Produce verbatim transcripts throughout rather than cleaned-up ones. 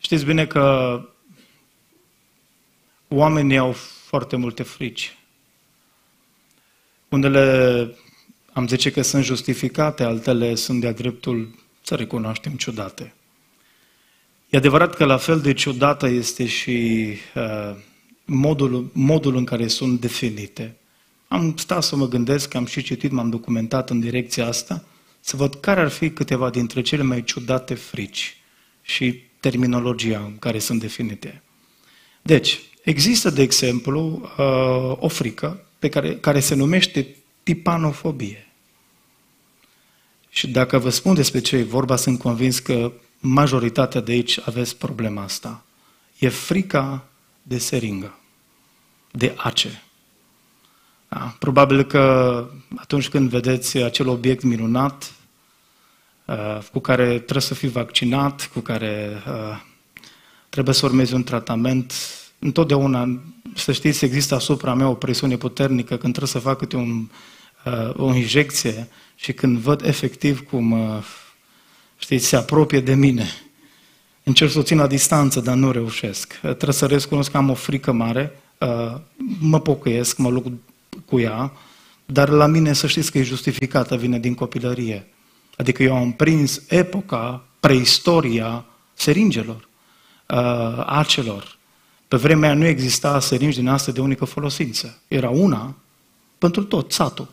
Știți bine că oamenii au foarte multe frici. Unele am zice că sunt justificate, altele sunt de-a dreptul, să recunoaștem, ciudate. E adevărat că la fel de ciudată este și uh, modul, modul în care sunt definite. Am stat să mă gândesc, am și citit, m-am documentat în direcția asta, să văd care ar fi câteva dintre cele mai ciudate frici și terminologia în care sunt definite. Deci, există, de exemplu, uh, o frică pe care, care se numește tipanofobie. Și dacă vă spun despre ce e vorba, sunt convins că majoritatea de aici aveți problema asta. E frica de seringă, de ace. Da? Probabil că atunci când vedeți acel obiect minunat, uh, cu care trebuie să fii vaccinat, cu care uh, trebuie să urmezi un tratament, întotdeauna, să știți, există asupra mea o presiune puternică când trebuie să fac câte un, uh, o injecție și când văd efectiv cum, uh, știți, se apropie de mine. Încerc să o țin la distanță, dar nu reușesc. Uh, trebuie să recunosc că am o frică mare, uh, mă pocăiesc, mă luc cu ea, dar la mine să știți că e justificată, vine din copilărie. Adică eu am prins epoca, preistoria seringelor, uh, acelor. Pe vremea aia nu exista seringi din astea de unică folosință. Era una pentru tot, satul.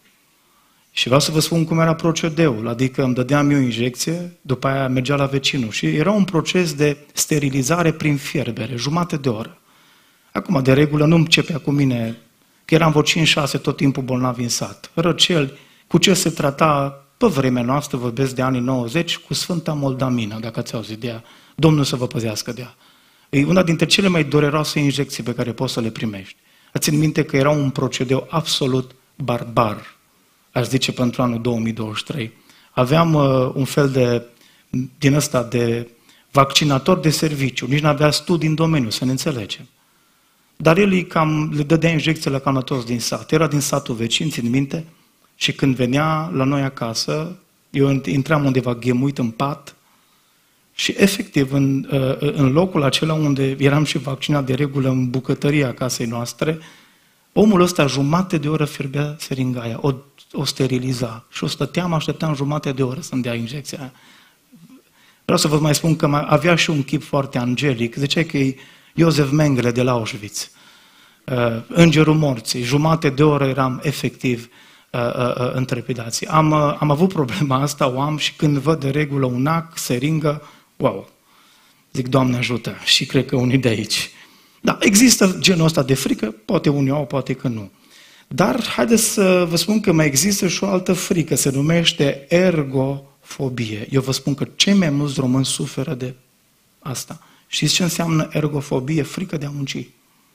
Și vreau să vă spun cum era procedeul, adică îmi dădeam eu injecție, după aia mergea la vecinul și era un proces de sterilizare prin fierbere, jumate de oră. Acum, de regulă, nu începea cu mine, că eram vreo cinci șase tot timpul bolnavi în sat. Răceli, cu ce se trata pe vremea noastră, vorbesc de anii nouăzeci, cu Sfânta Moldamina, dacă ați auzit de ea. Domnul să vă păzească de ea. E una dintre cele mai dureroase injecții pe care poți să le primești. Țin minte că era un procedeu absolut barbar, aș zice, pentru anul două mii douăzeci și trei. Aveam uh, un fel de, din ăsta, de vaccinator de serviciu, nici n-avea studii în domeniu, să ne înțelegem. Dar el îi cam, le dădea injecții la cam toți din sat. Era din satul vecin, țin minte, și când venea la noi acasă, eu intram undeva ghemuit în pat, și efectiv, în, în locul acela unde eram și vaccinat de regulă în bucătăria casei noastre, omul ăsta jumate de oră fierbea seringa aia, o, o steriliza și o stăteam, așteptam jumate de oră să-mi dea injecția aia. Vreau să vă mai spun că avea și un chip foarte angelic, zicea că e Iosef Mengele de la Auschwitz, îngerul morții, jumate de oră eram efectiv în trepidație. Am, am avut problema asta, o am și când văd de regulă un ac, seringă, wow, zic, Doamne ajută, și cred că unii de aici. Da, există genul ăsta de frică, poate unii au, poate că nu. Dar haideți să vă spun că mai există și o altă frică, se numește ergofobie. Eu vă spun că cei mai mulți români suferă de asta. Știți ce înseamnă ergofobie? Frică de a munci.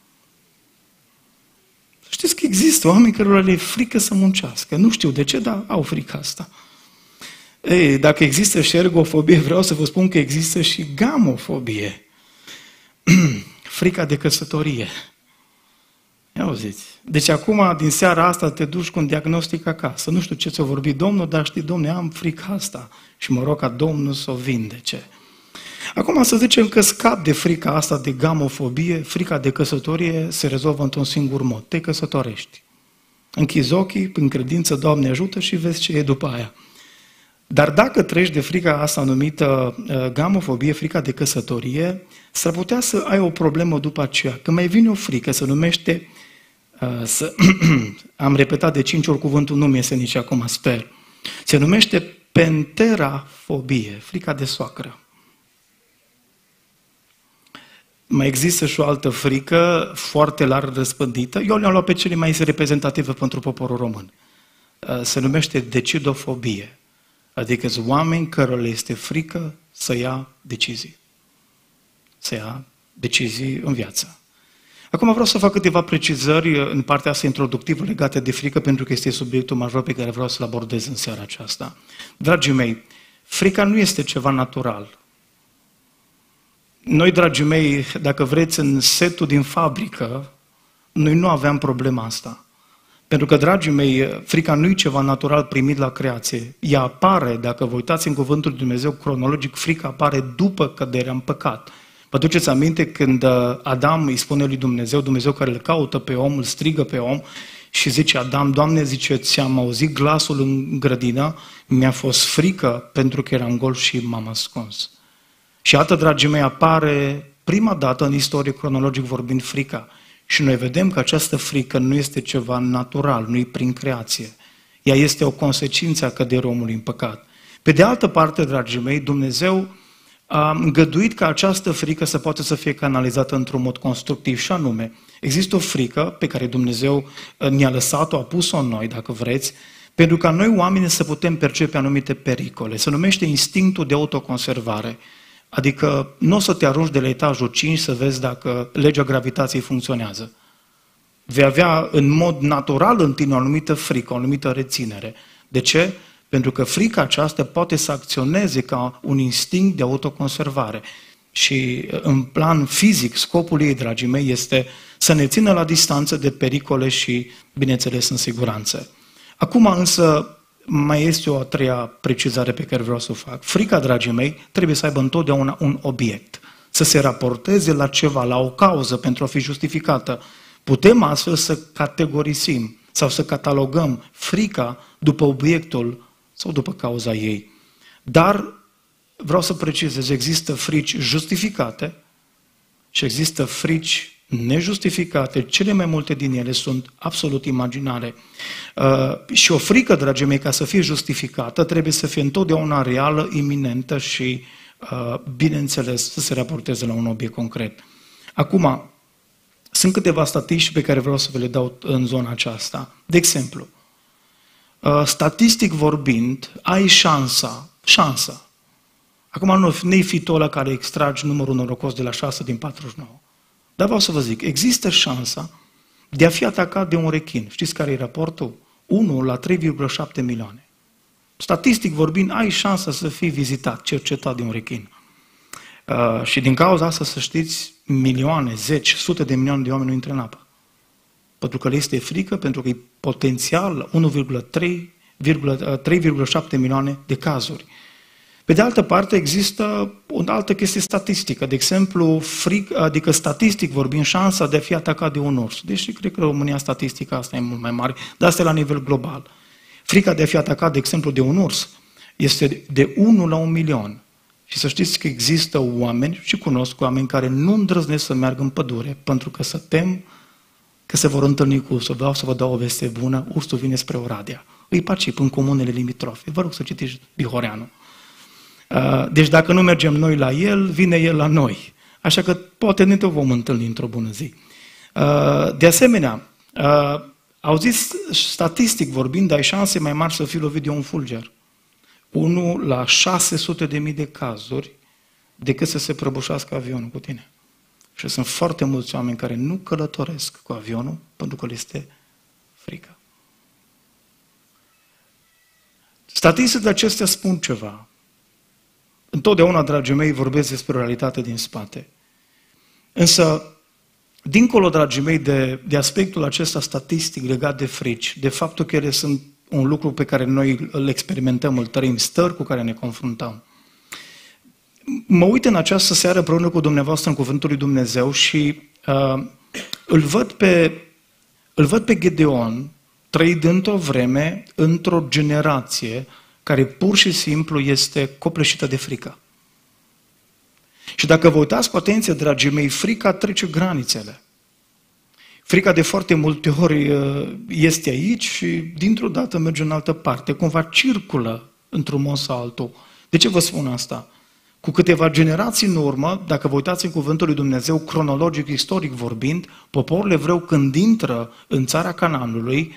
Știți că există oameni care le e frică să muncească. Nu știu de ce, dar au frică asta. Ei, dacă există și ergofobie, vreau să vă spun că există și gamofobie. Frica de căsătorie. Ia auziți. Deci acum, din seara asta, te duci cu un diagnostic acasă. Nu știu ce ți-a vorbit Domnul, dar știi, Domnule, am frica asta. Și mă rog ca Domnul să o vindece. Acum să zicem că scap de frica asta de gamofobie, frica de căsătorie se rezolvă într-un singur mod. Te căsătorești. Închizi ochii, prin credință, Doamne ajută și vezi ce e după aia. Dar dacă treci de frica asta numită uh, gamofobie, frica de căsătorie, s-ar putea să ai o problemă după aceea. Când mai vine o frică, se numește, uh, să, am repetat de cinci ori cuvântul, nu mi iese nici acum, sper, se numește penterafobie, frica de soacră. Mai există și o altă frică foarte larg răspândită. Eu le-am luat pe cele mai reprezentative pentru poporul român. Se numește decidofobie. Adică sunt oameni cărora le este frică să ia decizii. Să ia decizii în viață. Acum vreau să fac câteva precizări în partea asta introductivă legate de frică, pentru că este subiectul major pe care vreau să-l abordez în seara aceasta. Dragii mei, frica nu este ceva natural. Noi, dragii mei, dacă vreți, în setul din fabrică, noi nu aveam problema asta. Pentru că, dragii mei, frica nu e ceva natural primit la creație. Ea apare, dacă vă uitați în cuvântul lui Dumnezeu cronologic, frica apare după căderea în păcat. Vă duceți aminte când Adam îi spune lui Dumnezeu, Dumnezeu care îl caută pe om, îl strigă pe om și zice Adam, Doamne, zice, ți-am auzit glasul în grădină, mi-a fost frică pentru că eram gol și m-am ascuns. Și iată, dragii mei, apare prima dată în istorie, cronologic vorbind, frica. Și noi vedem că această frică nu este ceva natural, nu e prin creație. Ea este o consecință a căderii omului în păcat. Pe de altă parte, dragii mei, Dumnezeu a îngăduit ca această frică să poată să fie canalizată într-un mod constructiv și anume, există o frică pe care Dumnezeu ne-a lăsat-o, a pus-o în noi, dacă vreți, pentru ca noi oamenii să putem percepe anumite pericole. Se numește instinctul de autoconservare. Adică nu o să te arunci de la etajul cinci să vezi dacă legea gravitației funcționează. Vei avea în mod natural în tine o anumită frică, o anumită reținere. De ce? Pentru că frica aceasta poate să acționeze ca un instinct de autoconservare. Și în plan fizic, scopul ei, dragii mei, este să ne țină la distanță de pericole și, bineînțeles, în siguranță. Acum însă mai este o a treia precizare pe care vreau să o fac. Frica, dragii mei, trebuie să aibă întotdeauna un obiect, să se raporteze la ceva, la o cauză pentru a fi justificată. Putem astfel să categorisim sau să catalogăm frica după obiectul sau după cauza ei. Dar vreau să precizez, există frici justificate și există frici nejustificate. Cele mai multe din ele sunt absolut imaginare. Uh, și o frică, dragii mei, ca să fie justificată, trebuie să fie întotdeauna reală, iminentă și, uh, bineînțeles, să se raporteze la un obiect concret. Acum, sunt câteva statistici pe care vreau să vă le dau în zona aceasta. De exemplu, uh, statistic vorbind, ai șansa, șansa. Acum nu ne-i fi tu ăla care extragi numărul norocos de la șase din patruzeci și nouă. Dar vreau să vă zic, există șansa de a fi atacat de un rechin. Știți care e raportul? unu la trei virgulă șapte milioane. Statistic vorbind, ai șansa să fii vizitat, cercetat de un rechin. Uh, și din cauza asta, să știți, milioane, zeci, sute de milioane de oameni nu intră în apă. Pentru că le este frică, pentru că e potențial unu virgulă trei virgulă șapte milioane de cazuri. Pe de altă parte, există o altă chestie statistică. De exemplu, fric, adică statistic vorbind, șansa de a fi atacat de un urs. Deși cred că în România statistica asta e mult mai mare, dar asta e la nivel global. Frica de a fi atacat, de exemplu, de un urs este de unu la un milion. Și să știți că există oameni, și cunosc oameni care nu îndrăznesc să meargă în pădure, pentru că se tem că se vor întâlni cu ursul. Vreau să vă dau o veste bună, ursul vine spre Oradea. Îi Pacip, în comunele limitrofe. Vă rog să citiți Bihoreanu. Deci dacă nu mergem noi la el, vine el la noi. Așa că poate ne tot vom întâlni într-o bună zi. De asemenea, auziți, statistic vorbind, ai șanse mai mari să fii lovit de un fulger. unu la șase sute de mii de cazuri decât să se prăbușească avionul cu tine. Și sunt foarte mulți oameni care nu călătoresc cu avionul pentru că le este frică. Statisticile acestea spun ceva. Întotdeauna, dragii mei, vorbesc despre o realitate din spate. Însă, dincolo, dragii mei, de, de aspectul acesta statistic legat de frici, de faptul că ele sunt un lucru pe care noi îl experimentăm, îl trăim, stări cu care ne confruntăm. Mă uit în această seară împreună cu dumneavoastră în Cuvântul lui Dumnezeu și uh, îl văd pe, îl văd pe Gedeon trăit într-o vreme, într-o generație care pur și simplu este copleșită de frică. Și dacă vă uitați cu atenție, dragii mei, frica trece granițele. Frica de foarte multe ori este aici și dintr-o dată merge în altă parte, cumva circulă într-un mod sau altul. De ce vă spun asta? Cu câteva generații în urmă, dacă vă uitați în Cuvântul lui Dumnezeu, cronologic, istoric vorbind, poporul evreu când intră în țara Canaanului,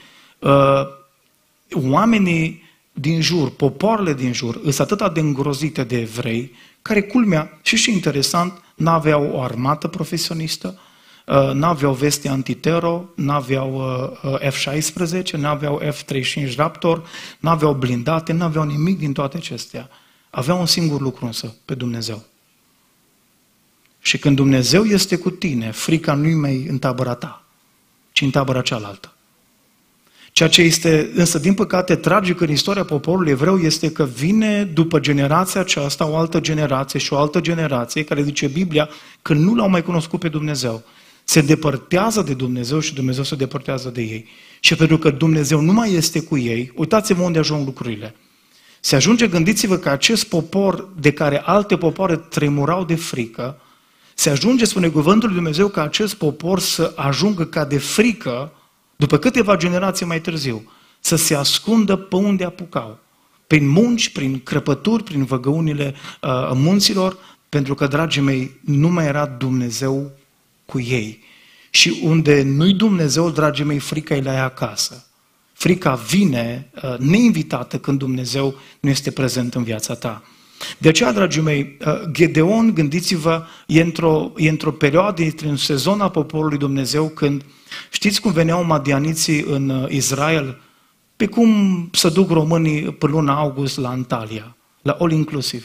oamenii din jur, popoarele din jur, sunt atât de îngrozite de evrei, care, culmea, și și interesant, n-aveau o armată profesionistă, n-aveau veste antitero, n-aveau F șaisprezece, n-aveau F treizeci și cinci Raptor, n-aveau blindate, n-aveau nimic din toate acestea. Aveau un singur lucru însă, pe Dumnezeu. Și când Dumnezeu este cu tine, frica nu-i mai în tabăra ta, ci în tabăra cealaltă. Ceea ce este însă, din păcate, tragic în istoria poporului evreu este că vine după generația aceasta o altă generație și o altă generație care, zice Biblia, că nu l-au mai cunoscut pe Dumnezeu. Se depărtează de Dumnezeu și Dumnezeu se depărtează de ei. Și pentru că Dumnezeu nu mai este cu ei, uitați-vă unde ajung lucrurile. Se ajunge, gândiți-vă că acest popor de care alte popoare tremurau de frică, se ajunge, spune cuvântul lui Dumnezeu, ca acest popor să ajungă ca de frică, după câteva generații mai târziu, să se ascundă pe unde apucau. Prin munci, prin crăpături, prin văgăunile uh, munților, pentru că, dragii mei, nu mai era Dumnezeu cu ei. Și unde nu-i Dumnezeu, dragii mei, frica e la ea acasă. Frica vine uh, neinvitată când Dumnezeu nu este prezent în viața ta. De aceea, dragii mei, uh, Gedeon, gândiți-vă, e într-o, e într-o perioadă, într-un sezon a poporului Dumnezeu, când știți cum veneau madianiții în uh, Israel? Pe cum să duc românii pe luna august la Antalya, la all inclusive.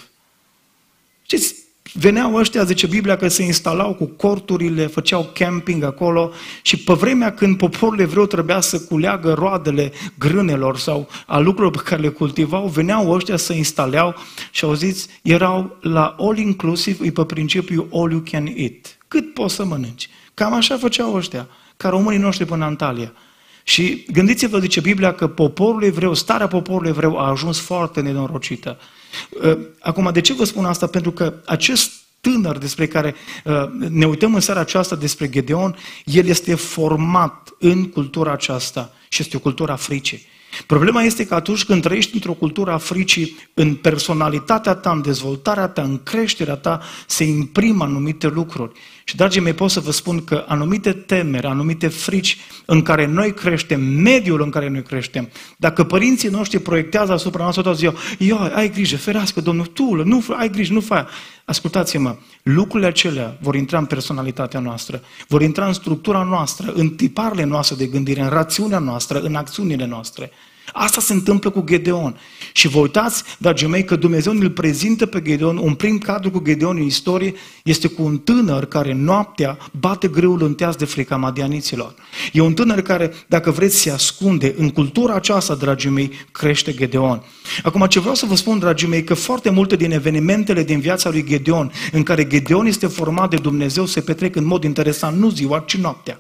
Știți, veneau ăștia, zice Biblia, că se instalau cu corturile, făceau camping acolo și pe vremea când poporul evreu trebuia să culeagă roadele grânelor sau a lucrurilor pe care le cultivau, veneau ăștia să instaleau și auziți, erau la all inclusive, e pe principiu all you can eat. Cât poți să mănânci? Cam așa făceau ăștia, ca românii noștri până în Antalya. Și gândiți-vă, zice Biblia, că poporul evreu, starea poporului evreu a ajuns foarte nenorocită. Acum, de ce vă spun asta? Pentru că acest tânăr despre care ne uităm în seara aceasta despre Gedeon, el este format în cultura aceasta și este o cultură a fricii. Problema este că atunci când trăiești într-o cultură a fricii, în personalitatea ta, în dezvoltarea ta, în creșterea ta, se imprimă anumite lucruri. Și, dragii mei, pot să vă spun că anumite temeri, anumite frici în care noi creștem, mediul în care noi creștem, dacă părinții noștri proiectează asupra noastră toată ziua, ia, ai grijă, ferească, Domnul, tu, nu, ai grijă, nu fai. Ascultați-mă, lucrurile acelea vor intra în personalitatea noastră, vor intra în structura noastră, în tiparele noastre de gândire, în rațiunea noastră, în acțiunile noastre. Asta se întâmplă cu Gedeon. Și vă uitați, dragii mei, că Dumnezeu îl prezintă pe Gedeon, un prim cadru cu Gedeon în istorie, este cu un tânăr care noaptea bate grâul în teaz de frica madianiților. E un tânăr care, dacă vreți, se ascunde. În cultura aceasta, dragii mei, crește Gedeon. Acum, ce vreau să vă spun, dragii mei, că foarte multe din evenimentele din viața lui Gedeon, în care Gedeon este format de Dumnezeu, se petrec în mod interesant, nu ziua, ci noaptea.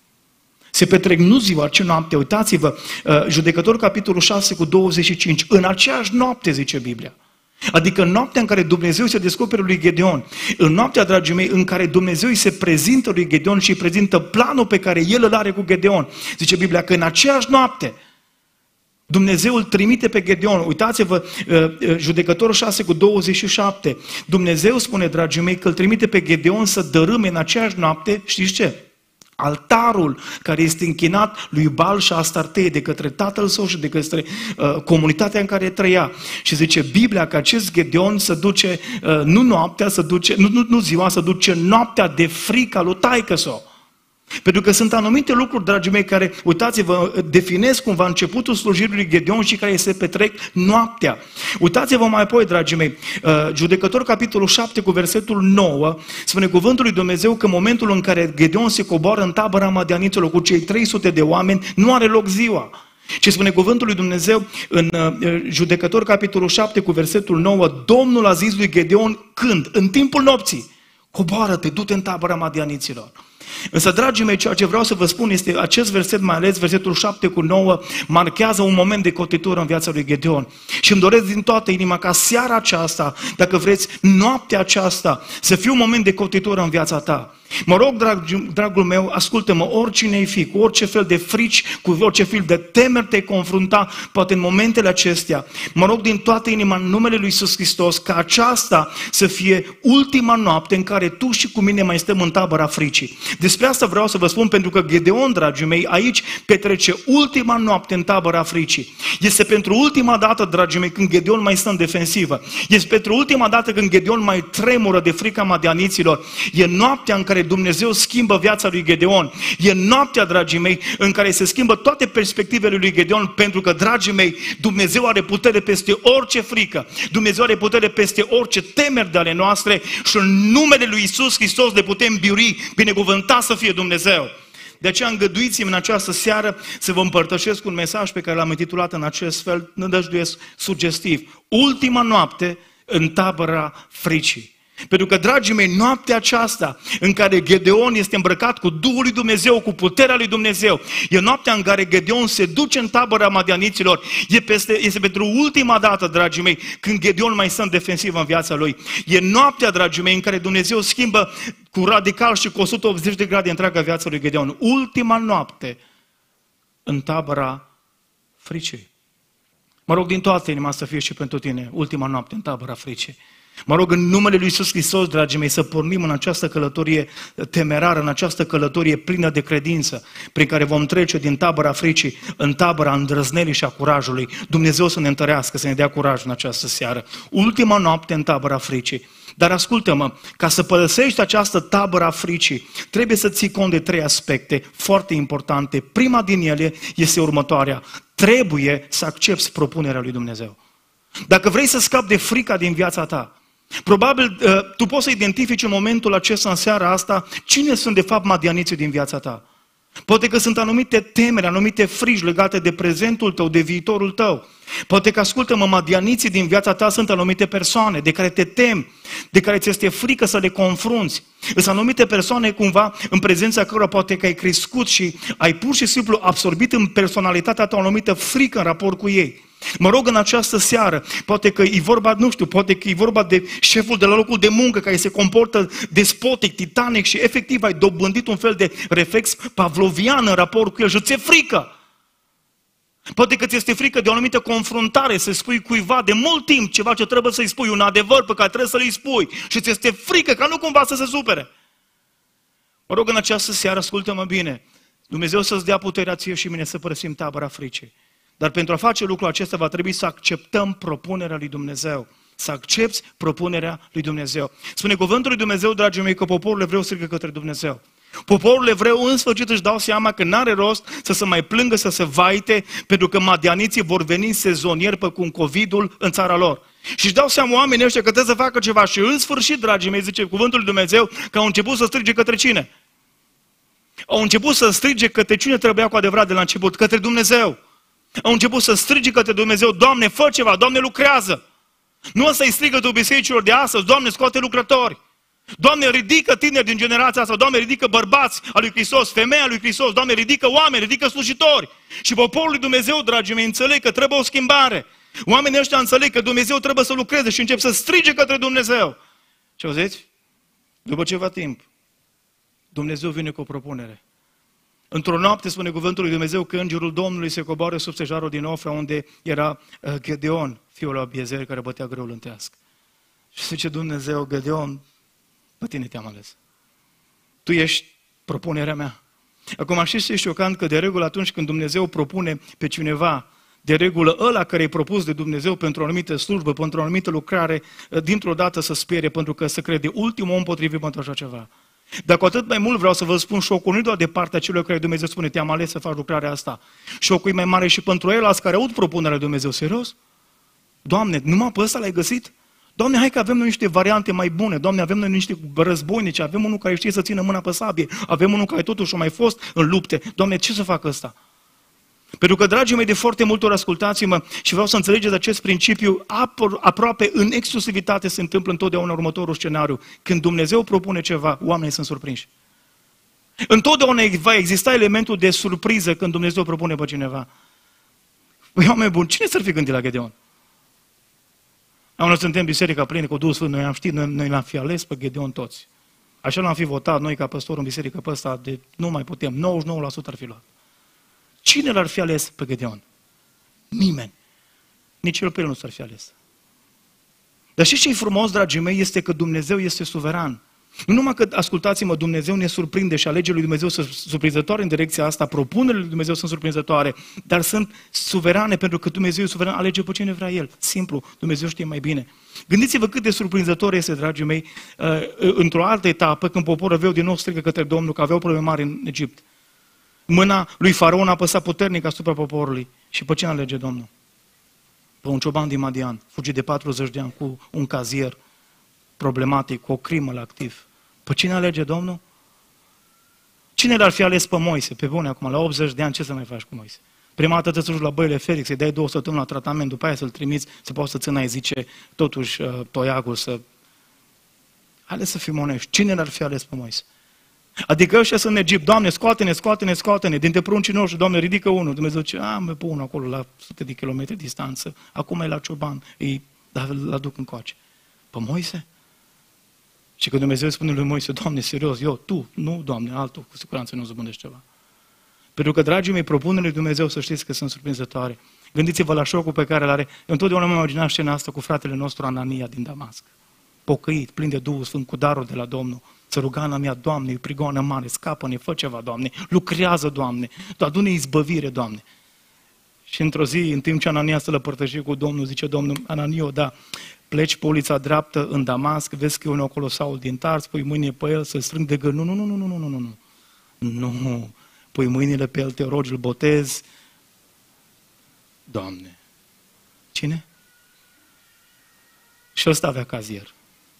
Se petrec nu ziua, ci noaptea. Uitați-vă, Judecători, capitolul șase cu douăzeci și cinci. În aceeași noapte, zice Biblia. Adică în noaptea în care Dumnezeu se descoperă lui Gedeon. În noaptea, dragii mei, în care Dumnezeu îi se prezintă lui Gedeon și îi prezintă planul pe care el îl are cu Gedeon. Zice Biblia că în aceeași noapte Dumnezeu îl trimite pe Gedeon. Uitați-vă, Judecătorul șase cu douăzeci și șapte. Dumnezeu spune, dragii mei, că îl trimite pe Gedeon să dărâme în aceeași noapte, știți ce? Altarul care este închinat lui Baal și Astartei de către tatăl său și de către uh, comunitatea în care trăia. Și zice Biblia că acest Gedeon se duce, uh, nu noaptea, se duce, nu, nu, nu ziua, se duce noaptea de frică lui taică-s-o. Pentru că sunt anumite lucruri, dragii mei, care, uitați-vă, definesc cumva începutul slujirii lui Gedeon și care se petrec noaptea. Uitați-vă mai apoi, dragii mei, Judecători, capitolul șapte, cu versetul nouă, spune cuvântul lui Dumnezeu că în momentul în care Gedeon se coboară în tabăra madianiților cu cei trei sute de oameni, nu are loc ziua. Și spune cuvântul lui Dumnezeu în Judecători, capitolul șapte, cu versetul nouă, Domnul a zis lui Gedeon când? În timpul nopții. Coboară-te, du-te în tabăra madianiților. Însă, dragii mei, ceea ce vreau să vă spun este acest verset, mai ales versetul șapte cu nouă, marchează un moment de cotitură în viața lui Gedeon. Și îmi doresc din toată inima ca seara aceasta, dacă vreți, noaptea aceasta, să fie un moment de cotitură în viața ta. Mă rog, drag, dragul meu, ascultă-mă, oricine ai fi, cu orice fel de frici, cu orice fel de temeri te-ai confrunta, poate în momentele acestea, mă rog din toată inima în numele lui Iisus Hristos, ca aceasta să fie ultima noapte în care tu și cu mine mai stăm în tabăra fricii. Despre asta vreau să vă spun, pentru că Gedeon, dragii mei, aici petrece ultima noapte în tabăra fricii. Este pentru ultima dată, dragii mei, când Gedeon mai stă în defensivă. Este pentru ultima dată când Gedeon mai tremură de frica madianiților. E noaptea în care Dumnezeu schimbă viața lui Gedeon. E noaptea, dragii mei, în care se schimbă toate perspectivele lui Gedeon, pentru că, dragii mei, Dumnezeu are putere peste orice frică. Dumnezeu are putere peste orice temeri de ale noastre și în numele lui Iisus Hristos le putem biui. Binecuvântat să fie Dumnezeu. De aceea îngăduiți-mi în această seară să vă împărtășesc un mesaj pe care l-am intitulat în acest fel, nădăjduiesc sugestiv. Ultima noapte în tabăra fricii. Pentru că, dragii mei, noaptea aceasta în care Gedeon este îmbrăcat cu Duhul lui Dumnezeu, cu puterea lui Dumnezeu, e noaptea în care Gedeon se duce în tabăra madianiților. E peste, este pentru ultima dată, dragii mei, când Gedeon mai stă în defensivă în viața lui. E noaptea, dragii mei, în care Dumnezeu schimbă cu radical și cu o sută optzeci de grade întreaga viața lui Gedeon. Ultima noapte în tabăra fricii. Mă rog din toată inima să fie și pentru tine ultima noapte în tabăra fricii. Mă rog în numele lui Iisus Hristos, dragii mei, să pornim în această călătorie temerară, în această călătorie plină de credință, prin care vom trece din tabăra fricii în tabăra îndrăznelii și a curajului. Dumnezeu să ne întărească, să ne dea curaj în această seară. Ultima noapte în tabăra fricii. Dar ascultă-mă, ca să părăsești această tabără a fricii, trebuie să ții cont de trei aspecte foarte importante. Prima din ele este următoarea. Trebuie să accepți propunerea lui Dumnezeu. Dacă vrei să scapi de frica din viața ta, probabil tu poți să identifici în momentul acesta, în seara asta, cine sunt de fapt madianiții din viața ta. Poate că sunt anumite temeri, anumite frici legate de prezentul tău, de viitorul tău. Poate că, ascultă-mă, madianiții din viața ta sunt anumite persoane de care te temi, de care ți este frică să le confrunți. Sunt anumite persoane cumva în prezența cărora poate că ai crescut și ai pur și simplu absorbit în personalitatea ta o anumită frică în raport cu ei. Mă rog în această seară, poate că e vorba, nu știu, poate că e vorba de șeful de la locul de muncă care se comportă despotic, titanic și efectiv ai dobândit un fel de reflex pavlovian în raport cu el și ți-e frică. Poate că ți este frică de o anumită confruntare, să spui cuiva de mult timp ceva ce trebuie să-i spui, un adevăr pe care trebuie să-l spui și ți este frică ca nu cumva să se supere. Mă rog în această seară, ascultă-mă bine, Dumnezeu să-ți dea puterea ție și mine să părăsim tabăra fricii. Dar pentru a face lucrul acesta va trebui să acceptăm propunerea lui Dumnezeu. Să accepți propunerea lui Dumnezeu. Spune cuvântul lui Dumnezeu, dragii mei, că poporul evreu strigă către Dumnezeu. Poporul evreu în sfârșit își dau seama că n-are rost să se mai plângă, să se vaite, pentru că madianiții vor veni sezonieri pe cum covidul în țara lor. Și își dau seama oamenii ăștia că trebuie să facă ceva. Și în sfârșit, dragii mei, zice cuvântul lui Dumnezeu, că au început să strige către cine? Au început să strige către cine trebuia cu adevărat de la început? Către Dumnezeu. Au început să strige către Dumnezeu, Doamne, fă ceva, Doamne, lucrează. Nu o să-i strigă tu bisericilor de astăzi, Doamne, scoate lucrători. Doamne, ridică tineri din generația asta, Doamne, ridică bărbați al lui Hristos, femei al lui Hristos, Doamne, ridică oameni, ridică slujitori. Și poporul lui Dumnezeu, dragii mei, înțeleg că trebuie o schimbare. Oamenii ăștia înțeleg că Dumnezeu trebuie să lucreze și încep să strige către Dumnezeu. Ce auziți? După ceva timp, Dumnezeu vine cu o propunere. Într-o noapte, spune cuvântul lui Dumnezeu, că îngerul Domnului se coboară sub stejarul din Ofra, unde era Gedeon, fiul lui Abiezer, care bătea greul în teasc. Și zice Dumnezeu, Gedeon, pe tine te-am ales. Tu ești propunerea mea. Acum știți ce e șocant? Că de regulă atunci când Dumnezeu propune pe cineva, de regulă ăla care e propus de Dumnezeu pentru o anumită slujbă, pentru o anumită lucrare, dintr-o dată să sperie, pentru că se crede ultimul om potrivit pentru așa ceva. Dar cu atât mai mult vreau să vă spun, șocul nu doar de partea celor care Dumnezeu spune, te-am ales să faci lucrarea asta. Șocul e mai mare și pentru el, care aud propunerea lui Dumnezeu. Serios? Doamne, numai pe ăsta l-ai găsit? Doamne, hai că avem noi niște variante mai bune. Doamne, avem noi niște războinici, avem unul care știe să țină mâna pe sabie, avem unul care totuși a mai fost în lupte. Doamne, ce să fac ăsta? Pentru că, dragii mei, de foarte multe ori ascultați-mă și vreau să înțelegeți acest principiu, aproape în exclusivitate se întâmplă întotdeauna următorul scenariu. Când Dumnezeu propune ceva, oamenii sunt surprinși. Întotdeauna va exista elementul de surpriză când Dumnezeu propune pe cineva. Păi, oameni buni, cine s-ar fi gândit la Gedeon? Noi suntem biserica plină cu Duhul Sfânt, noi am ști, noi, noi l-am fi ales pe Gedeon toți. Așa l-am fi votat noi ca păstor în biserică pe ăsta, de nu mai putem, nouăzeci și nouă la sută ar fi luat. Cine l-ar fi ales pe Gedeon? Nimeni. Nici el pe el nu s-ar fi ales. Dar știți ce e frumos, dragii mei, este că Dumnezeu este suveran. Nu numai că, ascultați-mă, Dumnezeu ne surprinde și alegerile lui Dumnezeu sunt surprinzătoare în direcția asta, propunerile lui Dumnezeu sunt surprinzătoare, dar sunt suverane pentru că Dumnezeu e suveran, alege pe cine vrea El. Simplu, Dumnezeu știe mai bine. Gândiți-vă cât de surprinzător este, dragii mei, într-o altă etapă, când poporul aveau din nou strigă către Domnul, că aveau probleme mari în Egipt. Mâna lui Faraon a apăsat puternic asupra poporului. Și pe cine alege Domnul? Pe un cioban din Madian, fugit de patruzeci de ani cu un cazier problematic, cu o crimă la activ. Pe cine alege Domnul? Cine l-ar fi ales pe Moise? Pe bune, acum, la optzeci de ani, ce să mai faci cu Moise? Prima dată te duci la băile Felix, să-i dai două săptămâni la tratament, după aia să-l trimiți, să poată să țină, îi zice, totuși, uh, toiagul să... Ales să fim onești. Cine l-ar fi ales pe Moise? Adică ăștia sunt în Egipt, Doamne, scoate-ne, scoate-ne, scoate-ne, dintre pruncii noștri, Doamne, ridică unul. Dumnezeu zice, a, mă pun unul acolo la sute de kilometri distanță, acum e la cioban, îi, dar îl aduc încoace. Pe Moise? Și când Dumnezeu spune lui Moise, Doamne, serios, eu, tu, nu, Doamne, altul, cu siguranță nu zbundești ceva. Pentru că, dragii mei, propunerile lui Dumnezeu, să știți că sunt surprinzătoare. Gândiți-vă la șocul pe care îl are. Eu întotdeauna am imaginat scena asta cu fratele nostru Anania din Damasc. Pocăit, plin de Duhul Sfânt, cu darul de la Domnul. Să ruga în mea, Doamne, e prigoană mare, scapă-ne, fă ceva, Doamne, lucrează, Doamne, adu-ne izbăvire, Doamne. Și într-o zi, în timp ce Anania se lăpărtășie cu Domnul, zice Domnul, Ananio, da, pleci pe ulița dreaptă în Damasc, vezi că e unul acolo, Saul din Tars, pui mâine pe el, să-l strâng de gând. Nu, nu, nu, nu, nu, nu, nu, nu, nu, pui mâinile pe el, te rogi, îl botezi. Doamne, cine? Și ăsta avea cazier.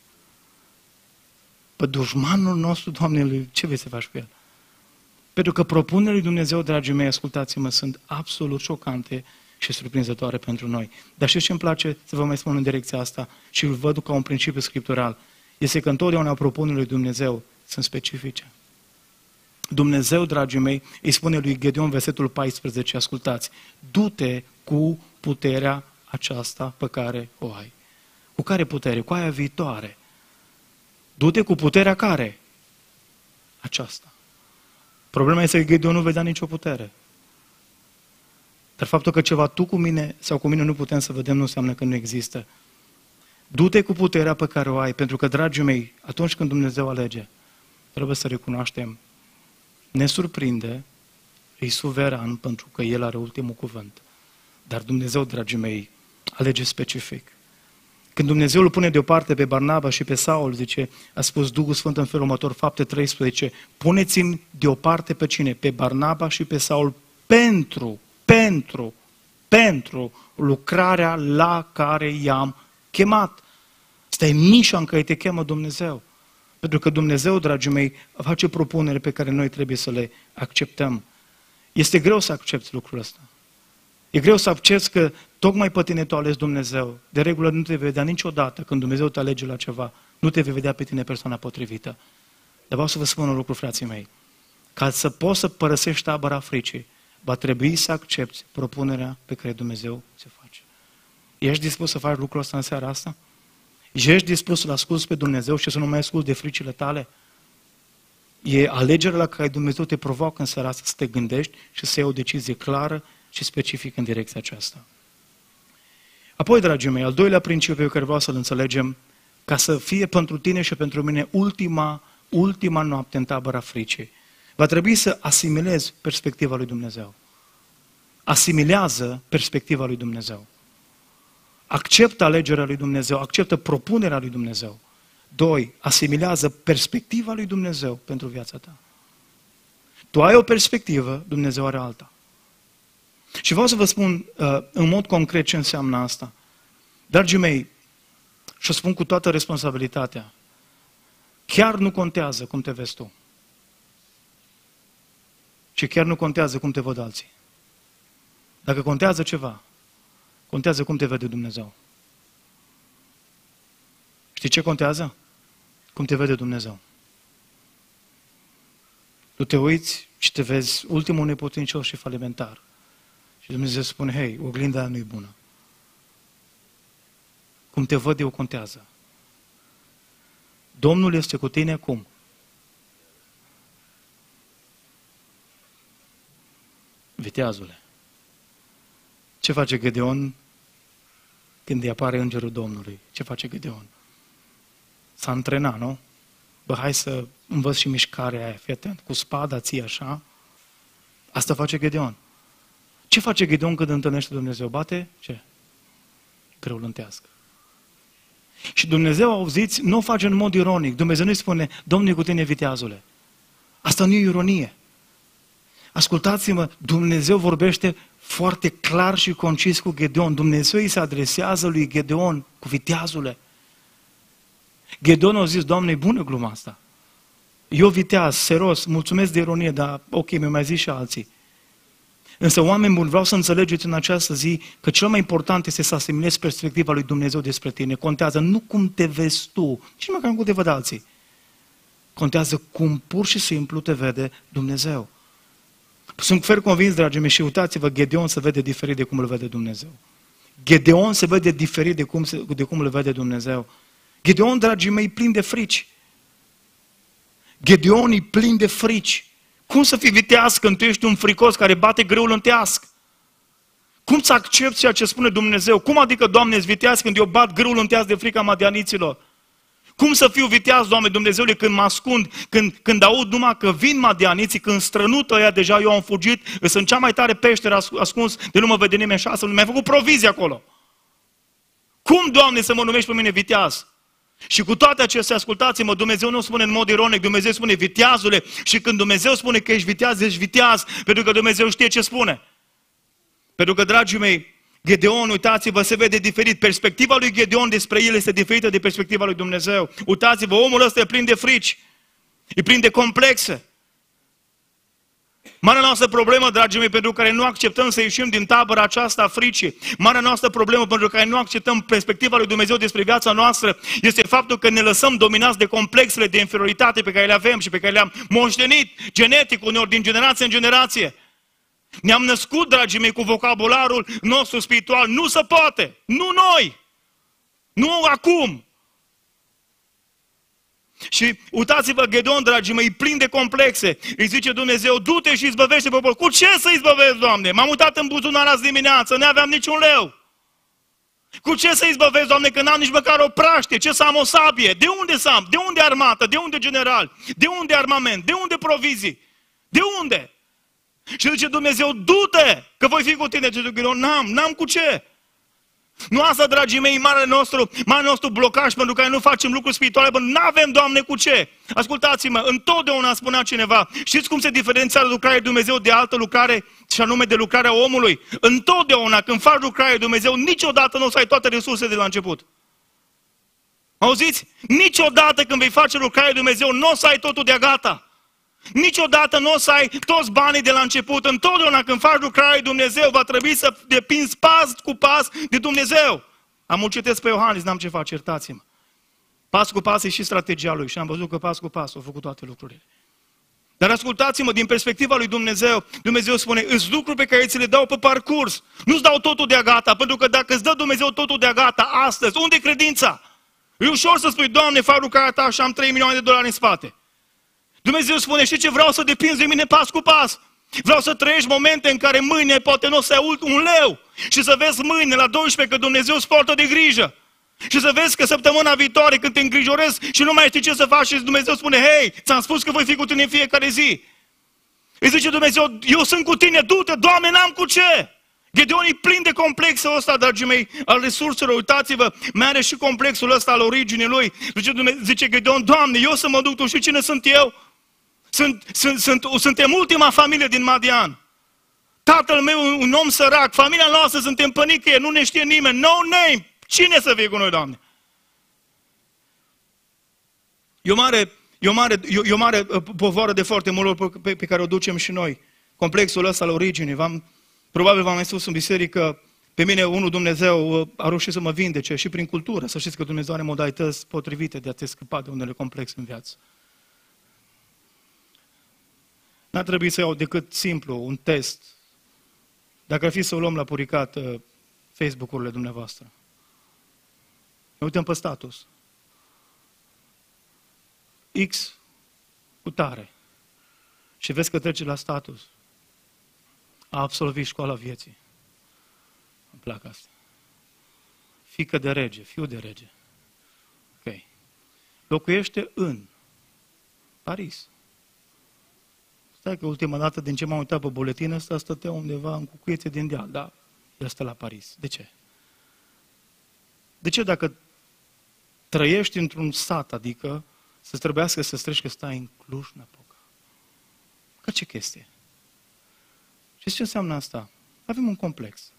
Pe dușmanul nostru, Doamne, ce vei să faci cu el? Pentru că propunerile lui Dumnezeu, dragii mei, ascultați-mă, sunt absolut șocante și surprinzătoare pentru noi. Dar știți ce îmi place să vă mai spun în direcția asta și îl văd ca un principiu scriptural? Este că întotdeauna propunerile lui Dumnezeu sunt specifice. Dumnezeu, dragii mei, îi spune lui Gedeon, versetul paisprezece, ascultați, du-te cu puterea aceasta pe care o ai. Cu care putere? Cu aia viitoare. Du-te cu puterea care? Aceasta. Problema este că Gedeon nu vedea nicio putere. Dar faptul că ceva tu cu mine sau cu mine nu putem să vedem nu înseamnă că nu există. Du-te cu puterea pe care o ai, pentru că, dragii mei, atunci când Dumnezeu alege, trebuie să recunoaștem, ne surprinde, e suveran pentru că El are ultimul cuvânt. Dar Dumnezeu, dragii mei, alege specific. Când Dumnezeu îl pune deoparte pe Barnaba și pe Saul, zice, a spus Duhul Sfânt în felul următor, fapte treisprezece, puneți-mi deoparte pe cine? Pe Barnaba și pe Saul pentru, pentru, pentru lucrarea la care i-am chemat. Asta e nișa în care te cheamă Dumnezeu. Pentru că Dumnezeu, dragii mei, face propuneri pe care noi trebuie să le acceptăm. Este greu să accepti lucrul ăsta. E greu să accepti că tocmai pe tine tu ales Dumnezeu. De regulă nu te vei vedea niciodată când Dumnezeu te alege la ceva. Nu te vei vedea pe tine persoana potrivită. Dar vreau să vă spun un lucru, frații mei. Ca să poți să părăsești tabăra fricii, va trebui să accepti propunerea pe care Dumnezeu ți-o face. Ești dispus să faci lucrul ăsta în seara asta? Ești dispus să-L asculți pe Dumnezeu și să nu mai asculți de fricile tale? E alegerea la care Dumnezeu te provoacă în seara asta să te gândești și să iei o decizie clară și specifică în direcția aceasta. Apoi, dragii mei, al doilea principiu pe care vreau să-l înțelegem, ca să fie pentru tine și pentru mine ultima, ultima noapte în tabăra fricii, va trebui să asimilezi perspectiva lui Dumnezeu. Asimilează perspectiva lui Dumnezeu. Acceptă alegerea lui Dumnezeu, acceptă propunerea lui Dumnezeu. Doi, asimilează perspectiva lui Dumnezeu pentru viața ta. Tu ai o perspectivă, Dumnezeu are alta. Și vreau să vă spun uh, în mod concret ce înseamnă asta. Dragii mei, și o spun cu toată responsabilitatea, chiar nu contează cum te vezi tu. Și chiar nu contează cum te văd alții. Dacă contează ceva, contează cum te vede Dumnezeu. Știi ce contează? Cum te vede Dumnezeu. Tu te uiți și te vezi ultimul neputincios și falimentar. Și Dumnezeu spune, hei, oglinda aia nu-i bună. Cum te văd eu contează. Domnul este cu tine cum? Viteazule. Ce face Gedeon când îi apare îngerul Domnului? Ce face Gedeon? S-a antrenat, nu? Bă, hai să învăț și mișcarea aia, fii atent, cu spada ții așa. Asta face Gedeon. Ce face Gedeon când întâlnește Dumnezeu? Bate? Ce? Greu lântească. Și Dumnezeu, auziți, nu o face în mod ironic. Dumnezeu nu-i spune, Domnul e cu tine, viteazule. Asta nu e ironie. Ascultați-mă, Dumnezeu vorbește foarte clar și concis cu Gedeon. Dumnezeu îi se adresează lui Gedeon cu viteazule. Gedeon a zis, Doamne, e bună gluma asta. Eu viteaz, seros, mulțumesc de ironie, dar ok, mi-au mai zis și alții. Însă, oameni buni, vreau să înțelegeți în această zi că cel mai important este să asimilezi perspectiva lui Dumnezeu despre tine. Contează nu cum te vezi tu, nici măcar cum te văd alții. Contează cum pur și simplu te vede Dumnezeu. Sunt fer convins, dragii mei, și uitați-vă, Gedeon se vede diferit de cum îl vede Dumnezeu. Gedeon se vede diferit de cum, se, de cum îl vede Dumnezeu. Gedeon, dragii mei, e plin de frici. Gedeon e plin de frici. Cum să fii viteaz când tu ești un fricos care bate greul în teasc? Cum să accepți ceea ce spune Dumnezeu? Cum adică, Doamne, îți viteaz când eu bat greul în teasc de frica madianiților? Cum să fiu viteaz, Doamne Dumnezeule, când mă ascund, când, când aud numai că vin madianiții, când strănută ăia, deja eu am fugit, sunt cea mai tare peșteră ascuns, de nu mă vede nimeni și astfel, mi-ai făcut provizie acolo. Cum, Doamne, să mă numești pe mine viteaz? Și cu toate acestea, ascultați-mă, Dumnezeu nu spune în mod ironic, Dumnezeu spune viteazule, și când Dumnezeu spune că ești viteaz, ești viteaz, pentru că Dumnezeu știe ce spune. Pentru că, dragii mei, Gedeon, uitați-vă, se vede diferit. Perspectiva lui Gedeon despre el este diferită de perspectiva lui Dumnezeu. Uitați-vă, omul ăsta e plin de frici, e plin de complexe. Marea noastră problemă, dragii mei, pentru care nu acceptăm să ieșim din tabăra aceasta a fricii, marea noastră problemă pentru care nu acceptăm perspectiva lui Dumnezeu despre viața noastră, este faptul că ne lăsăm dominați de complexele de inferioritate pe care le avem și pe care le-am moștenit genetic, uneori din generație în generație. Ne-am născut, dragii mei, cu vocabularul nostru spiritual. Nu se poate! Nu noi! Nu acum! Și uitați-vă, Gedeon, dragii mei, plin de complexe. Îi zice Dumnezeu, du-te și izbăvește poporul. Cu ce să izbăvesc, Doamne? M-am uitat în buzunar azi dimineață, nu aveam niciun leu. Cu ce să izbăvesc, Doamne, că n-am nici măcar o praștie? Ce să am o sabie? De unde să am? De unde armată? De unde general? De unde armament? De unde provizii? De unde? Și zice Dumnezeu, du-te, că voi fi cu tine. Și Gedeon, n-am, n-am cu ce. Nu asta, dragii mei, marele nostru, marele nostru blocaj pentru care nu facem lucruri spirituale, pentru că nu avem, Doamne, cu ce. Ascultați-mă, întotdeauna spunea cineva, știți cum se diferențiază lucrarea lui Dumnezeu de altă lucrare, și anume de lucrarea omului? Întotdeauna, când faci lucrarea lui Dumnezeu, niciodată nu o să ai toate resursele de la început. Auziți? Niciodată când vei face lucrarea lui Dumnezeu, nu o să ai totul de gata. Niciodată nu o să ai toți banii de la început. Întotdeauna când faci lucrarea lui Dumnezeu, va trebui să depinzi pas cu pas de Dumnezeu. Am o citesc pe Iohannis, n-am ce face, iertați-mă. Pas cu pas e și strategia lui și am văzut că pas cu pas au făcut toate lucrurile. Dar ascultați-mă, din perspectiva lui Dumnezeu, Dumnezeu spune, îți lucruri pe care ți le dau pe parcurs. Nu-ți dau totul de gata, pentru că dacă îți dă Dumnezeu totul de gata astăzi, unde e credința? E ușor să spui, Doamne, fac lucrarea ta și am trei milioane de dolari în spate. Dumnezeu spune, știi ce, vreau să depinzi de mine pas cu pas. Vreau să trăiești momente în care mâine poate nu o să ai un leu și să vezi mâine la douăsprezece că Dumnezeu îți poartă de grijă. Și să vezi că săptămâna viitoare când te îngrijorezi și nu mai știi ce să faci și Dumnezeu spune, hei, ți-am spus că voi fi cu tine în fiecare zi. Îi zice Dumnezeu, eu sunt cu tine, du-te, Doamne, n-am cu ce. Gedeon e plin de complexul ăsta, dragii mei, al resurselor. Uitați-vă, mai are și complexul ăsta al originii lui. Zice, Dumnezeu, zice Gedeon, Doamne, eu să mă duc, tu știi cine sunt eu? Sunt, sunt, sunt, suntem ultima familie din Madian. Tatăl meu, un om sărac, familia noastră, suntem pe nicăieri, nu ne știe nimeni, no name. Cine să fie cu noi, Doamne? E o mare, e o mare, e o mare povară de foarte mult pe, pe care o ducem și noi. Complexul ăsta al originii. V-am, probabil v-am mai spus în biserică, pe mine unul Dumnezeu a reușit să mă vindece și prin cultură. Să știți că Dumnezeu are modalități potrivite de a te scăpa de unele complexe în viață. N-ar trebui să iau decât simplu un test. Dacă ar fi să o luăm la puricat Facebook-urile dumneavoastră. Ne uităm pe status. X cu tare. Și vezi că trece la status. A absolvit școala vieții. Îmi plac asta. Fică de rege, fiu de rege. Ok. Locuiește în Paris. Stai că ultima dată din ce m-am uitat pe buletin ăsta, stătea undeva în cucuiețe din deal. Da, el stă la Paris. De ce? De ce dacă trăiești într-un sat, adică să trebuiască să streci că stai în Cluj-Napoca? Ca ce chestie? Și ce înseamnă asta? Avem un complex.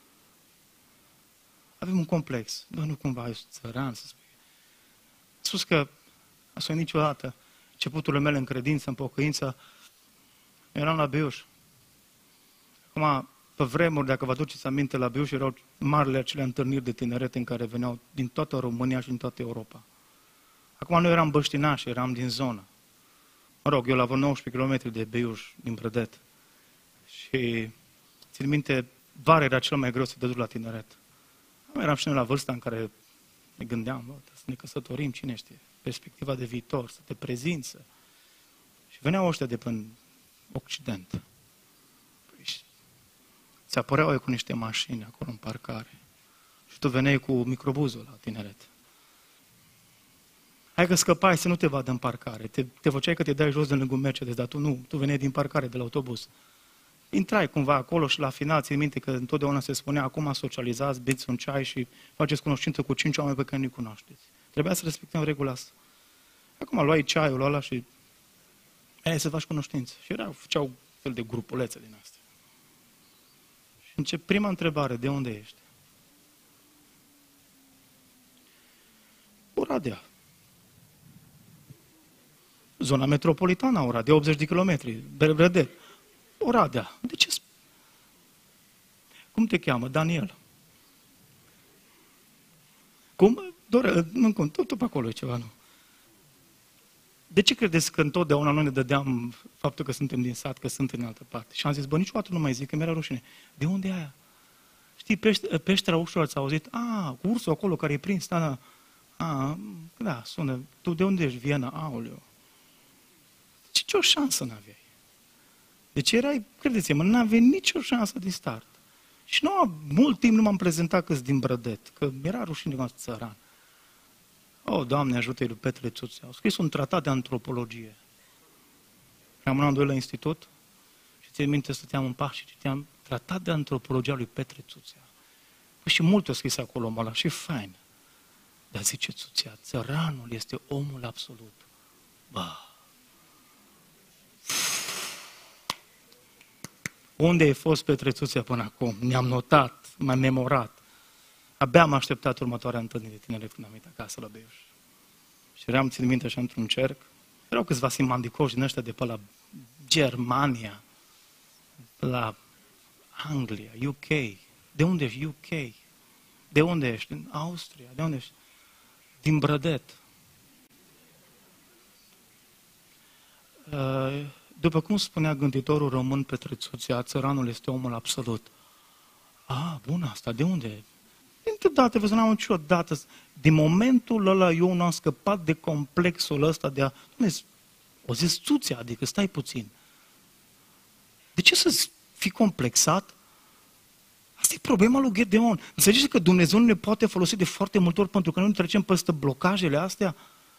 Avem un complex. Bă, nu cumva ești țăran să spui. A spus că a spus niciodată începuturile mele în credință, în pocăință, eram la Beiuș. Acum, pe vremuri, dacă vă aduceți aminte, la Beiuș erau marile acele întâlniri de tineret în care veneau din toată România și din toată Europa. Acum noi eram băștinași, eram din zonă. Mă rog, eu la vreo nouăsprezece kilometri de Beiuș, din Brădet. Și țin minte, vara era cel mai greu să te duci la tineret. Eram și noi la vârsta în care ne gândeam, bă, să ne căsătorim, cine știe, perspectiva de viitor, să te prezinți. Și veneau ăștia de până Occident. Ți apăreau cu niște mașini acolo în parcare. Și tu veneai cu microbuzul la tineret. Hai că scăpai să nu te vadă în parcare. Te, te făceai că te dai jos de lângă un Mercedes, dar tu nu. Tu veneai din parcare, de la autobuz. Intrai cumva acolo și la final ții minte că întotdeauna se spunea acum socializați, beți un ceai și faceți cunoștință cu cinci oameni pe care nu-i cunoașteți. Trebuia să respectăm regula asta. Acum luai ceaiul ăla și hai să faci cunoștință. Și erau, făceau fel de grupulețe din astea. Și încep prima întrebare, de unde ești? Oradea. Zona metropolitană a Oradea, optzeci de kilometri, Brădet. Oradea. De ce? Cum te cheamă? Daniel. Cum? Doar, nu, cum? Tot, tot pe acolo e ceva, nu? De ce credeți că întotdeauna noi ne dădeam faptul că suntem din sat, că sunt în altă parte? Și am zis, bă, niciodată nu mai zic, că mi-era rușine. De unde e aia? Știi, pește, peștera ușor, ați auzit? A, cu ursul acolo care e prins, da, da. A, da, sună. Tu de unde ești? Viena? Aoleu. Ce, ce o șansă n-aveai? Deci erai, credeți-mă, n-aveai nicio șansă din start. Și nu, mult timp nu m-am prezentat că-s din Brădet, că mi-era rușine că am țăran. Oh, Doamne, ajută-i lui Petre Țuțea. Au scris un tratat de antropologie. Am un an, doi la institut și țin minte, stăteam în pași și citeam tratat de antropologie al lui Petre Țuțea. Păi și mult a scris acolo omul ăla și fain. Dar zice Țuțea, țăranul este omul absolut. Bă! Unde ai fost Petre Țuțea până acum? Ne-am notat, m-am memorat. Abia am așteptat următoarea întâlnire de tineret când am venit acasă la Beiuș. Și eram, țin minte, așa într-un cerc. Erau câțiva simandicoși din ăștia de pe la Germania, pe la Anglia, U K. De unde ești? U K. De unde ești? Din Austria. De unde ești? Din Brădet. După cum spunea gânditorul român Petre Țuțea, țăranul este omul absolut. Ah, bun asta, de unde? Niciodată, vă n-am niciodată. Din momentul ăla eu nu am scăpat de complexul ăsta de a... O zis Țuțea, adică stai puțin. De ce să fii complexat? Asta e problema lui Gedeon. Înțelegeți că Dumnezeu nu ne poate folosi de foarte multe ori pentru că noi nu trecem peste blocajele astea?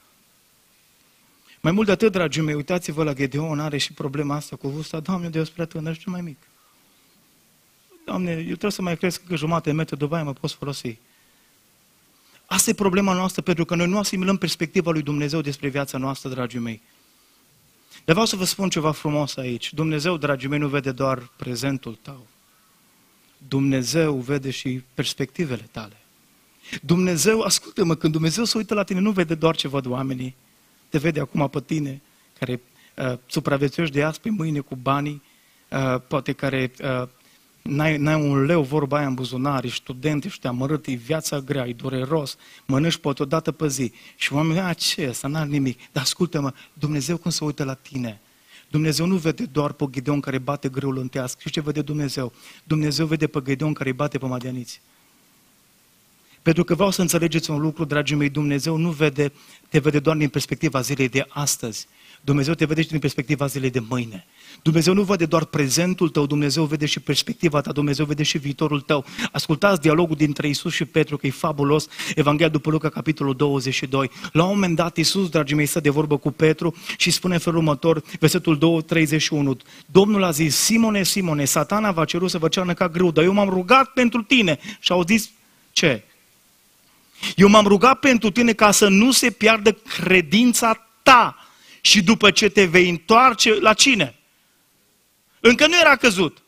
Mai mult de atât, dragii mei, uitați-vă la Gedeon, are și problema asta cu vârsta. Doamne, Deus prea tânăr și mai mic. Doamne, eu trebuie să mai cresc că jumătate de metru, după aia mă poți folosi. Asta e problema noastră, pentru că noi nu asimilăm perspectiva lui Dumnezeu despre viața noastră, dragii mei. Dar vreau să vă spun ceva frumos aici. Dumnezeu, dragii mei, nu vede doar prezentul tău. Dumnezeu vede și perspectivele tale. Dumnezeu, ascultă-mă, când Dumnezeu se uită la tine, nu vede doar ce văd oamenii. Te vede acum pe tine, care uh, supraviețuiești de azi pe mâine cu banii, uh, poate care uh, n-ai, n-ai un leu, vorba aia în buzunar, ești student, ești amărât, e viața grea, e dureros, mănânci poate o dată pe zi. Și oamenii, a, ce ăsta, n-are nimic. Dar ascultă-mă, Dumnezeu când se uită la tine, Dumnezeu nu vede doar pe Gedeon care bate grâul în teasc. Și ce vede Dumnezeu? Dumnezeu vede pe Gedeon care îi bate pe madianiți. Pentru că vreau să înțelegeți un lucru, dragii mei, Dumnezeu nu vede, te vede doar din perspectiva zilei de astăzi. Dumnezeu te vede și din perspectiva zilei de mâine. Dumnezeu nu vede doar prezentul tău, Dumnezeu vede și perspectiva ta, Dumnezeu vede și viitorul tău. Ascultați dialogul dintre Iisus și Petru, că e fabulos, Evanghelia după Luca, capitolul douăzeci și doi. La un moment dat, Iisus, dragii mei, stă de vorbă cu Petru și spune în felul următor, versetul doi, treizeci și unu. Domnul a zis, Simone, Simone, Satana v-a cerut să vă cearnă ca grâu, dar eu m-am rugat pentru tine. Și au zis, ce? Eu m-am rugat pentru tine ca să nu se piardă credința ta. Și după ce te vei întoarce, la cine? Încă nu era căzut.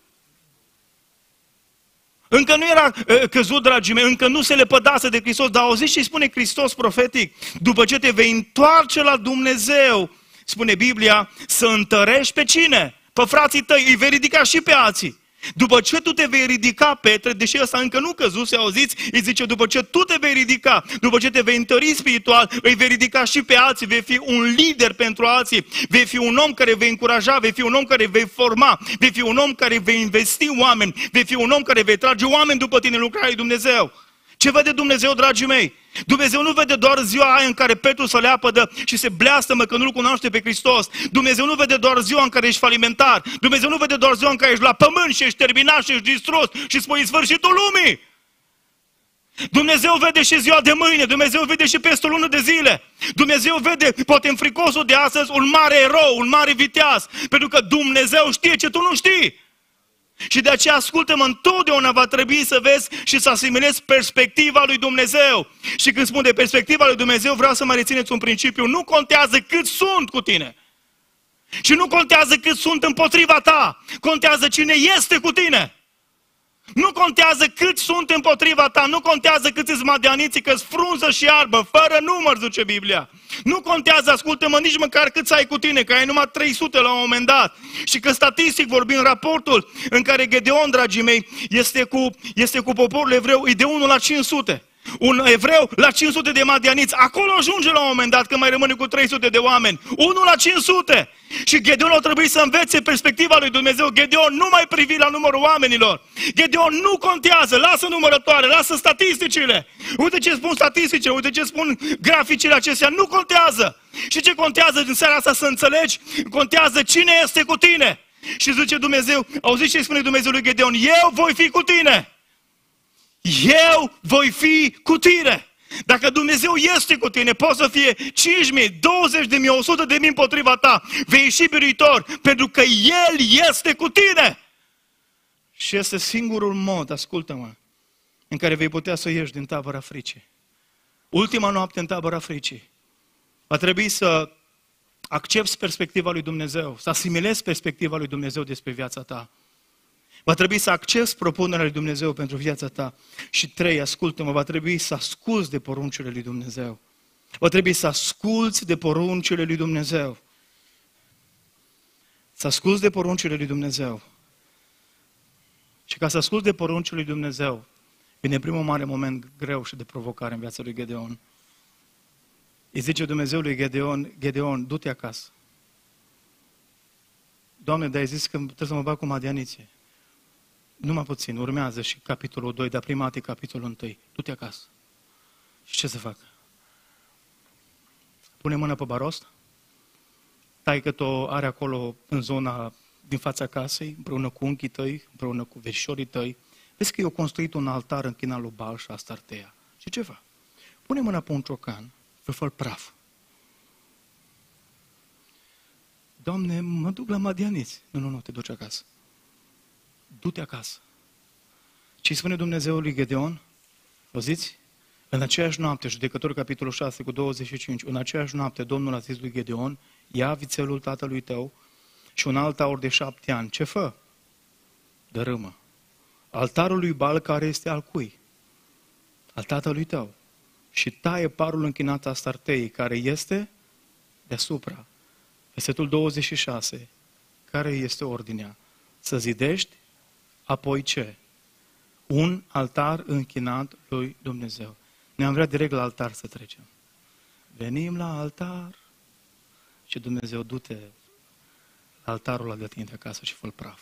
Încă nu era uh, căzut, dragii mei, încă nu se lepădase de Hristos, dar auziți ce spune Hristos profetic? După ce te vei întoarce la Dumnezeu, spune Biblia, să întărești pe cine? Pe frații tăi, îi vei ridica și pe alții. După ce tu te vei ridica, Petre, deși ăsta încă nu căzuse, auziți, îi zice, după ce tu te vei ridica, după ce te vei întări spiritual, îi vei ridica și pe alții, vei fi un lider pentru alții, vei fi un om care vei încuraja, vei fi un om care vei forma, vei fi un om care vei investi oameni, vei fi un om care vei trage oameni după tine în lucrarea lui Dumnezeu. Ce vede Dumnezeu, dragii mei? Dumnezeu nu vede doar ziua aia în care Petru se leapădă și se bleastă că nu-L cunoaște pe Hristos. Dumnezeu nu vede doar ziua în care ești falimentar. Dumnezeu nu vede doar ziua în care ești la pământ și ești terminat și ești distrus și spui sfârșitul lumii. Dumnezeu vede și ziua de mâine, Dumnezeu vede și peste o lună de zile. Dumnezeu vede, poate în fricosul de astăzi, un mare erou, un mare viteaz, pentru că Dumnezeu știe ce tu nu știi. Și de aceea, ascultă-mă, întotdeauna va trebui să vezi și să asimilezi perspectiva lui Dumnezeu. Și când spun de perspectiva lui Dumnezeu, vreau să mai rețineți un principiu. Nu contează cât sunt cu tine. Și nu contează cât sunt împotriva ta. Contează cine este cu tine. Nu contează cât sunt împotriva ta, nu contează cât îți madianiții, că-s frunză și arbă, fără număr, zice Biblia. Nu contează, ascultă-mă, nici măcar cât ai cu tine, că ai numai trei sute la un moment dat. Și că statistic vorbim, raportul în care Gedeon, dragii mei, este cu, este cu poporul evreu, e de unu la cinci sute. Un evreu la cinci sute de madianiți, acolo ajunge la un moment dat, că mai rămâne cu trei sute de oameni. unu la cinci sute. Și Gedeon a trebuit să învețe perspectiva lui Dumnezeu. Gedeon nu mai privi la numărul oamenilor. Gedeon nu contează, lasă numărătoare, lasă statisticile. Uite ce spun statisticile, uite ce spun graficile acestea, nu contează. Și ce contează din seara asta să înțelegi? Contează cine este cu tine. Și zice Dumnezeu, auziți ce spune Dumnezeu lui Gedeon? Eu voi fi cu tine. Eu voi fi cu tine. Dacă Dumnezeu este cu tine, poate să fie cinci mii, douăzeci de mii, o sută de mii împotriva ta. Vei ieși biruitor, pentru că El este cu tine. Și este singurul mod, ascultă-mă, în care vei putea să ieși din tabăra fricii. Ultima noapte în tabăra fricii. Va trebui să accepți perspectiva lui Dumnezeu, să asimilezi perspectiva lui Dumnezeu despre viața ta. Va trebui să accepți propunerea lui Dumnezeu pentru viața ta. Și trei, ascultă-mă, va trebui să asculți de poruncile lui Dumnezeu. Va trebui să asculți de poruncile lui Dumnezeu. Să asculți de poruncile lui Dumnezeu. Și ca să asculți de poruncile lui Dumnezeu, vine primul mare moment greu și de provocare în viața lui Gedeon. Îi zice Dumnezeu lui Gedeon, Gedeon, du-te acasă. Doamne, dar ai zis că trebuie să mă bag cu madianiții. Numai puțin, urmează și capitolul doi, dar prima dată capitolul unu. Du-te acasă. Și ce să fac? Pune mâna pe barost? Taică-t-o are acolo în zona din fața casei, împreună cu unchii tăi, împreună cu verișorii tăi. Vezi că eu construit un altar închinat lui Baal și Astartea. Și ce fac? Pune mâna pe un ciocan, fă-l praf. Doamne, mă duc la madianiți. Nu, nu, nu, te duci acasă. Du-te acasă. Ce spune Dumnezeu lui Gedeon? Auziți? În aceeași noapte, Judecători, capitolul șase, cu douăzeci și cinci, în aceeași noapte, Domnul a zis lui Gedeon, ia vițelul tatălui tău și un alt aur de șapte ani. Ce fă? Dărâmă. Altarul lui Baal care este al cui? Al tatălui tău. Și taie parul închinat Astartei, care este deasupra. Versetul douăzeci și șase. Care este ordinea? Să zidești, apoi ce? Un altar închinat lui Dumnezeu. Ne-am vrea direct la altar să trecem. Venim la altar și Dumnezeu, du-te la altarul ăla de tine acasă și fă-l praf.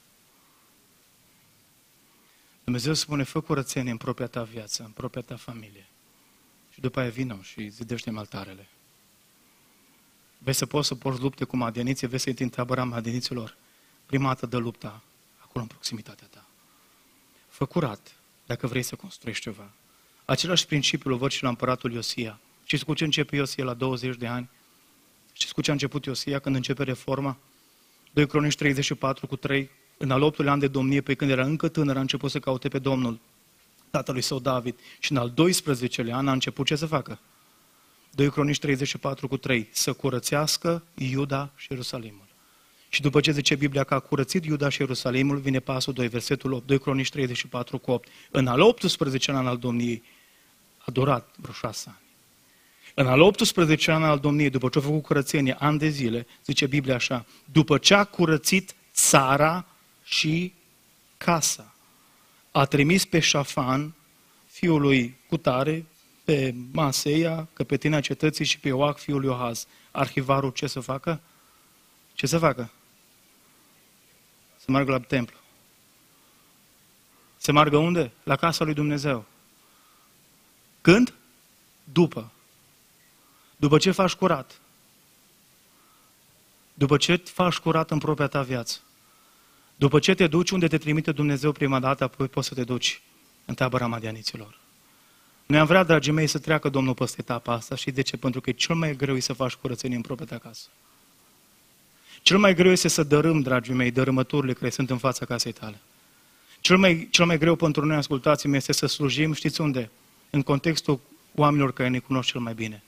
Dumnezeu spune, fă curățenie în propria ta viață, în propria ta familie. Și după aia vină și zidește-mi altarele. Vezi să poți să porți lupte cu madianiții, vezi să intri în tabăra madianiților. Prima dată dă lupta, acolo în proximitatea ta. Fă curat, dacă vrei să construiești ceva. Același principiu îl văd și la împăratul Iosia. Știți cu ce începe Iosia la douăzeci de ani? Știți cu ce a început Iosia când începe reforma? doi Cronici treizeci și patru cu trei. În al optulea an de domnie, pe când era încă tânăr, a început să caute pe Domnul, tatălui său David. Și în al doisprezecelea an a început ce să facă? doi Cronici treizeci și patru cu trei. Să curățească Iuda și Ierusalimul. Și după ce zice Biblia că a curățit Iuda și Ierusalimul, vine pasul doi, versetul opt, doi Cronici treizeci și patru cu opt. În al optsprezecelea an al domniei a durat vreo șase ani. În al optsprezecea an al domniei, după ce a făcut curățenie, ani de zile, zice Biblia așa, după ce a curățit țara și casa, a trimis pe Șafan, fiul lui Cutare, pe Maseia, căpetenea cetății și pe Ioac, fiul lui Ohaz. Arhivarul ce să facă? Ce să facă? Să meargă la templu. Să meargă unde? La casa lui Dumnezeu. Când? După. După ce faci curat. După ce faci curat în propria ta viață. După ce te duci unde te trimite Dumnezeu prima dată, apoi poți să te duci în tabăra madianiților. Noi am vrea, dragii mei, să treacă Domnul peste etapa asta. Și de ce? Pentru că e cel mai greu să faci curățenie în propria ta casă. Cel mai greu este să dărâm, dragii mei, dărâmăturile care sunt în fața casei tale. Cel mai, cel mai greu pentru noi, ascultați-mă, este să slujim, știți unde? În contextul oamenilor care ne cunosc cel mai bine.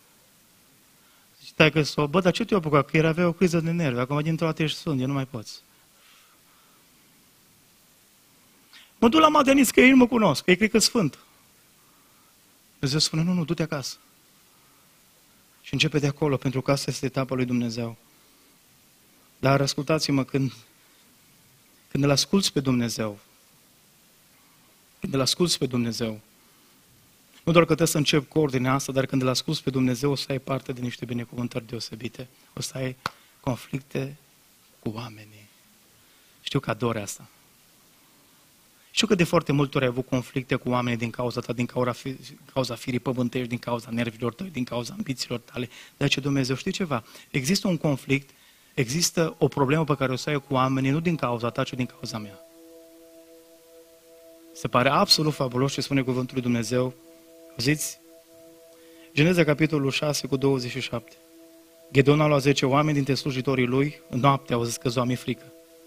Stai că s-o, bă, dar ce te-a apucat? Că el avea o criză de nervi, acum dintr-o dată ești sfânt, eu nu mai poți. Mă duc la Madeniț, că ei nu mă cunosc, că ei cred că sfânt. Dumnezeu spune, nu, nu, du-te acasă. Și începe de acolo, pentru că asta este etapa lui Dumnezeu. Dar ascultați-mă, când, când îl asculți pe Dumnezeu, când îl asculți pe Dumnezeu, nu doar că trebuie să încep cu ordinea asta, dar când îl asculți pe Dumnezeu, o să ai parte de niște binecuvântări deosebite. O să ai conflicte cu oamenii. Știu că adore asta. Știu că de foarte multe ori ai avut conflicte cu oamenii din cauza ta, din cauza, din cauza firii pământești, din cauza nervilor tăi, din cauza ambițiilor tale. Dar ce Dumnezeu, știi ceva? Există un conflict, există o problemă pe care o să ai cu oamenii, nu din cauza ta, ci din cauza mea. Se pare absolut fabulos ce spune cuvântul lui Dumnezeu. Auziți? Geneza, capitolul șase, cu douăzeci și șapte. Gedeon a luat zece oameni dintre slujitorii lui, în noapte au zis că zoa mi-e frică.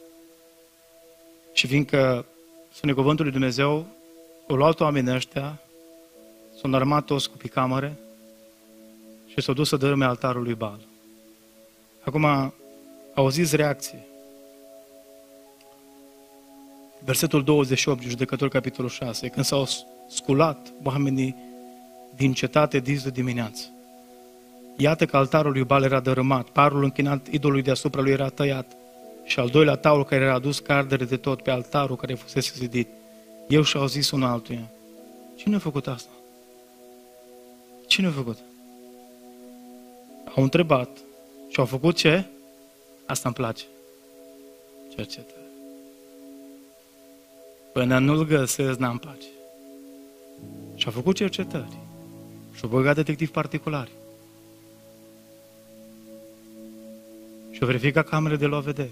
Și fiindcă spune cuvântul lui Dumnezeu, au luat oamenii ăștia, s-au înarmat toți cu picamăre și s-au dus să dărâme altarul lui Baal. Acum, auziți reacție. Versetul douăzeci și opt, Judecători, capitolul șase, când s-au sculat oamenii din cetate dis de dimineață. Iată că altarul lui Baal era dărâmat, parul închinat idolului deasupra lui era tăiat și al doilea taur care era adus ca ardere de tot pe altarul care fusese zidit. Eu și-au zis unul altuia, cine a făcut asta? Cine a făcut? Au întrebat și au făcut ce? Asta îmi place. Cercetare. Până nu-l găsesc, n-am pace. Și-au făcut cercetări. Și-au băgat detectivi particulari. Și-au verificat camerele de luat vedere.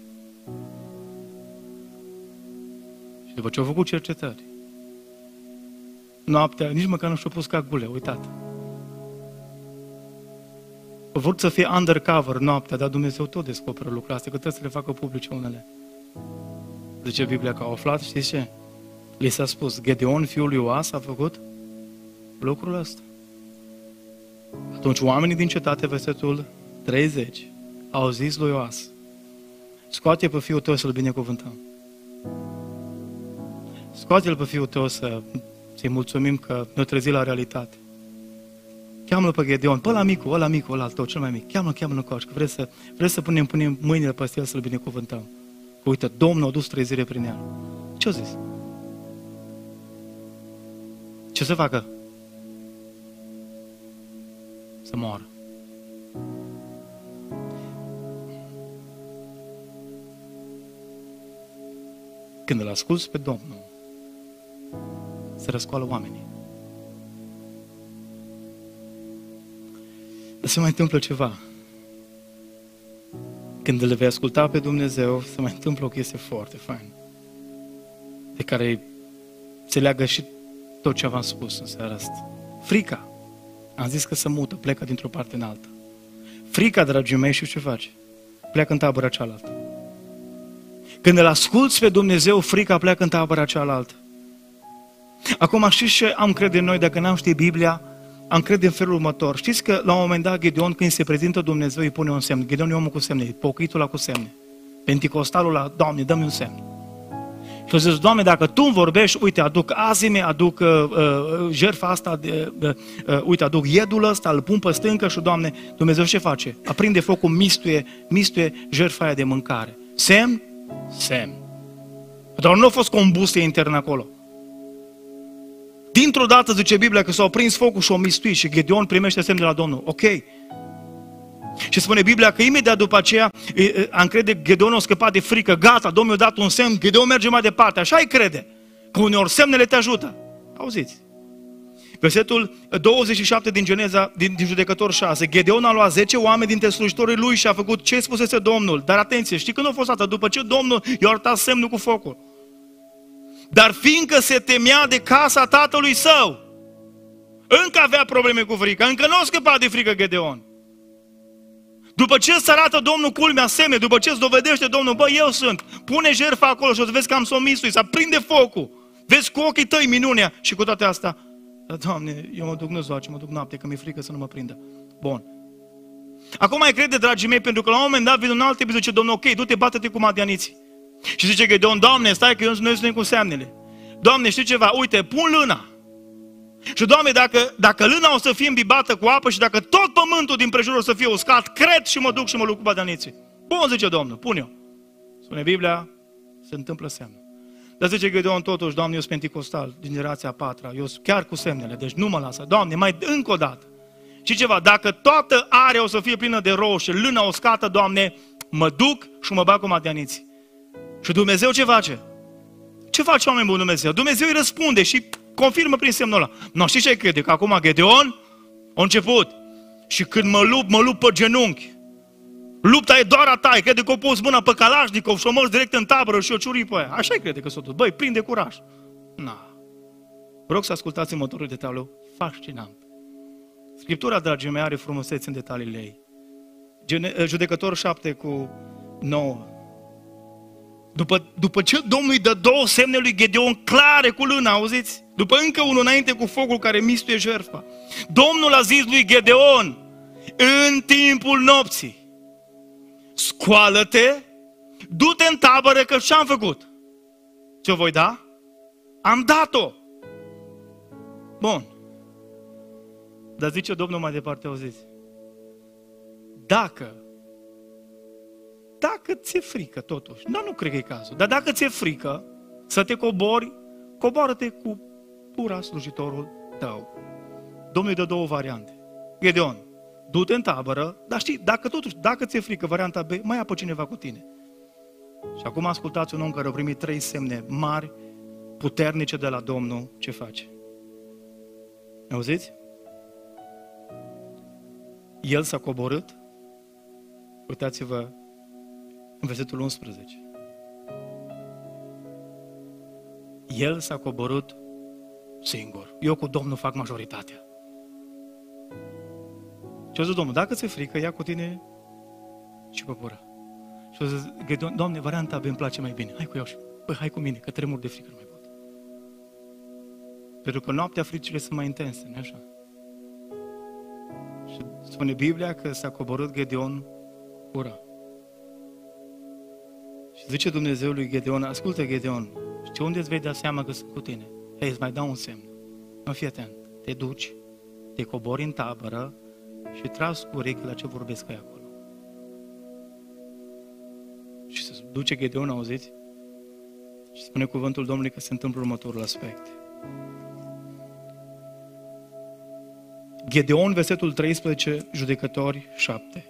Și după ce au făcut cercetări, noaptea, nici măcar nu și-au pus ca gule, uitați. Au vrut să fie undercover noaptea, dar Dumnezeu tot descoperă lucrurile astea, că trebuie să le facă publice unele. Zice Biblia că au aflat, știți ce? Li s-a spus, Gedeon, fiul lui Ioas, a făcut lucrul ăsta. Atunci oamenii din cetate, versetul treizeci, au zis lui Ioas, scoate pe fiul tău să-l binecuvântăm. Scoate-l pe fiul tău să, să-i mulțumim că ne-a trezit la realitate. Cheamă-l pe Gedeon, pe ăla micu, ăla micu, ăla al tău, cel mai mic. Cheamă-l, cheamă-l încoace, că vrei să, vrei să punem, punem mâinile pe el să-l binecuvântăm. Că uite, Domnul a dus trezire prin el. Ce-o zis? Ce să facă? Să moară. Când îl asculți pe Domnul, se răscoală oamenii. Dar se mai întâmplă ceva. Când îl vei asculta pe Dumnezeu, se mai întâmplă o chestie foarte faină, de care se leagă și tot ce v-am spus în seara asta. Frica. Am zis că se mută, plecă dintr-o parte în alta. Frica, dragii mei, știu ce face. Pleacă în tabăra cealaltă. Când îl asculți pe Dumnezeu, frica pleacă în tabăra cealaltă. Acum știți ce am crede noi, dacă n-am ști Biblia, am crede în felul următor. Știți că la un moment dat Gedeon, când se prezintă Dumnezeu, îi pune un semn. Gedeon e omul cu semne, pocăitul ăla cu semne. Penticostalul ăla, Doamne, dă-mi un semn. Și a zis, Doamne, dacă Tu îmi vorbești, uite, aduc azime, aduc uh, uh, jertfa asta, de, uh, uh, uite, aduc iedul ăsta, îl pun pe stâncă și, Doamne, Dumnezeu ce face? Aprinde focul, mistuie, mistuie jertfa aia de mâncare. Semn? Semn. Dar nu a fost combustie internă acolo. Dintr-o dată, zice Biblia, că s-a aprins focul și o mistuit și Gedeon primește semn de la Domnul. Ok. Și spune Biblia că imediat după aceea, am crede, Gedeon a scăpat de frică, gata, Domnul i-a dat un semn, Gedeon merge mai departe, așa îi crede, că uneori semnele te ajută. Auziți? Versetul douăzeci și șapte din Geneza, din, din Judecător șase, Gedeon a luat zece oameni dintre slujitorii lui și a făcut ce spusese Domnul. Dar atenție, știi când a fost asta? După ce Domnul i-a arătat semnul cu focul. Dar fiindcă se temea de casa tatălui său, încă avea probleme cu frica, încă nu a scăpat de frică Gedeon. După ce îți arată Domnul culmea semne, după ce îți dovedește Domnul, bă, eu sunt, pune jertfa acolo și o să vezi că am s-o mistui, să aprinde focul, vezi cu ochii tăi minunea și cu toate astea, Doamne, eu mă duc nu zoace, mă duc noapte, că mi-e frică să nu mă prindă. Bun. Acum mai crede, dragii mei, pentru că la un moment dat vine un alt episod, zice Domnul, ok, du-te, bate-te cu madianiții. Și zice Gedeon, Doamne, stai că eu, noi suntem cu semnele. Doamne, știi ceva? Uite, pun lâna. Și Doamne, dacă, dacă lâna o să fie îmbibată cu apă și dacă tot pământul din prejur o să fie uscat, cred și mă duc și mă lupt cu madianiții. Bun, zice Domnul, pun eu. Spune Biblia, se întâmplă semnul. Dar zice Gedeon totuși, Doamne, eu sunt penticostal, din generația a patra, eu sunt chiar cu semnele, deci nu mă lasă. Doamne, mai încă o dată. Și ceva, dacă toată area o să fie plină de roșie, lâna uscată, Doamne, mă duc și mă bag cu madianiții. Și Dumnezeu ce face? Ce face oameni buni Dumnezeu? Dumnezeu îi răspunde și confirmă prin semnul ăla. Nu știi ce crede? Că acum Gedeon a început. Și când mă lupt, mă lupt pe genunchi. Lupta e doar a ta. Crede că o pus mâna pe Kalashnikov și o mers direct în tabără și o ciuri pe aia. Așa crede că s-o dus. Băi, prinde curaj. Na. Vă rog să ascultați următorul detaliu fascinant. Scriptura, dragii mei, are frumusețe în detaliile ei. Judecător șapte cu nouă. După, după ce Domnul îi dă două semne lui Gedeon clare cu lâna, auziți? După încă unul înainte cu focul care mistuie jertfa. Domnul a zis lui Gedeon, în timpul nopții, scoală-te, du-te în tabără, că ce-am făcut? Ce-o voi da? Am dat-o. Bun. Dar zice Domnul mai departe, auziți? Dacă Dacă ți-e frică, totuși, dar nu cred că e cazul, dar dacă ți-e frică să te cobori, coboară-te cu pura slujitorul tău. Domnul îi dă două variante. Gedeon, du-te în tabără, dar știi, dacă totuși, dacă ți-e frică, varianta B, mai ia pe cineva cu tine. Și acum ascultați un om care a primit trei semne mari, puternice de la Domnul, ce face? Auziți? El s-a coborât, uitați-vă, în versetul unsprezece. El s-a coborât singur. Eu cu Domnul fac majoritatea. Și a zis Domnul, dacă ți-e frică, ia cu tine și pe pura. Și a zis, Doamne, varianta B îmi place mai bine. Hai cu eu și, băi, hai cu mine, că tremur de frică, nu mai pot. Pentru că noaptea fricile sunt mai intense, nu așa? Și spune Biblia că s-a coborât Gedeon pura. Și zice Dumnezeu lui Gedeon, ascultă Gedeon, știi unde îți vei da seama că sunt cu tine? Hei, îți mai dau un semn. Nu, fii atent. Te duci, te cobori în tabără și tragi cu urechi la ce vorbesc ai acolo. Și se duce Gedeon, auziți? Și spune cuvântul Domnului că se întâmplă următorul aspect. Gedeon, versetul treisprezece, Judecători șapte.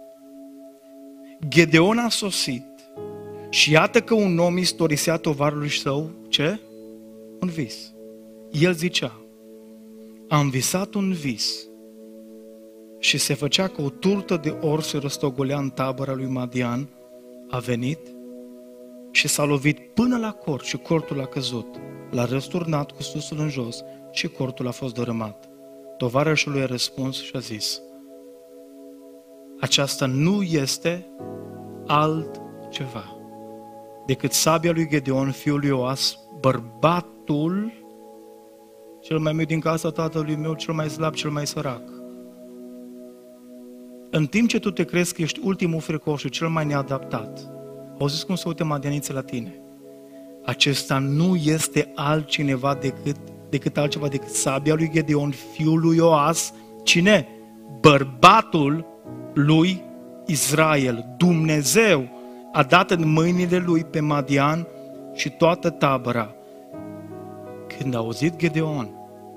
Gedeon a sosit și iată că un om istorisea tovarului său, ce? Un vis. El zicea, am visat un vis și se făcea că o turtă de or se răstogolea în tabăra lui Madian, a venit și s-a lovit până la cort și cortul a căzut. L-a răsturnat cu susul în jos și cortul a fost dărâmat. Tovarășul lui a răspuns și a zis, aceasta nu este altceva decât sabia lui Gedeon, fiul lui Ioas, bărbatul cel mai mic din casa tatălui meu, cel mai slab, cel mai sărac. În timp ce tu te crezi că ești ultimul fricoș și cel mai neadaptat, auziți cum se uită madianiții la tine. acesta nu este altcineva decât, decât altceva decât sabia lui Gedeon, fiul lui Ioas. Cine? Bărbatul lui Israel. Dumnezeu a dat în mâinile lui pe Madian și toată tabăra. Când a auzit Gedeon,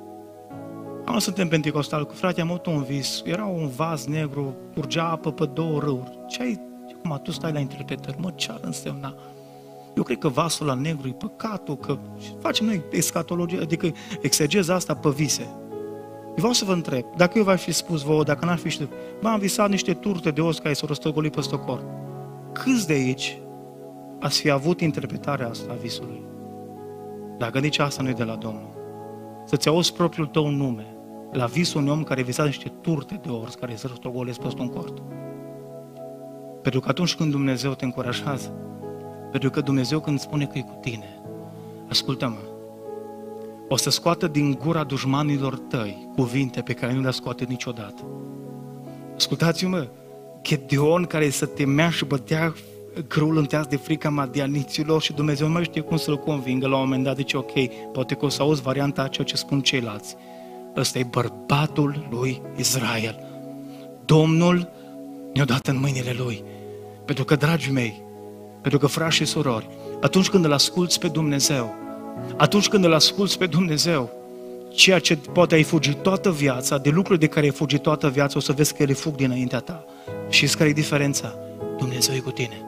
am suntem pentecostali cu frate, am avut un vis, era un vas negru, curgea apă pe două râuri. Ce ai, acum tu stai la interpretări, mă, ce ar însemna? Eu cred că vasul la negru e păcatul, că facem noi escatologie, adică exegeza asta pe vise. Eu vreau să vă întreb, dacă eu v-aș fi spus vouă, dacă n-ar fi știut, m-am visat niște turte de os care s-au răstăgolit peste cor. Câți de aici ați fi avut interpretarea asta a visului? Dacă nici asta nu e de la Domnul. Să-ți auzi propriul tău nume la visul unui om care visa niște turte de ors care se răstogolesc peste un cort. Pentru că atunci când Dumnezeu te încurajează, pentru că Dumnezeu când spune că e cu tine, ascultă-mă, o să scoată din gura dușmanilor tăi cuvinte pe care nu le-a scoate niciodată. Ascultați-mă, Gedeon care să temea și bătea grâul înteas de frica madianiților și Dumnezeu nu mai știe cum să-l convingă, la un moment dat zice, ok, poate că o să auzi varianta a ceea ce spun ceilalți. Ăsta e bărbatul lui Israel. Domnul ne-a dat în mâinile lui. Pentru că, dragii mei, pentru că, frați și surori, atunci când îl asculți pe Dumnezeu, atunci când îl asculți pe Dumnezeu, ceea ce poate ai fugit toată viața, de lucruri de care ai fugit toată viața, o să vezi că ele fug dinaintea ta. Și care e diferența? Dumnezeu e cu tine.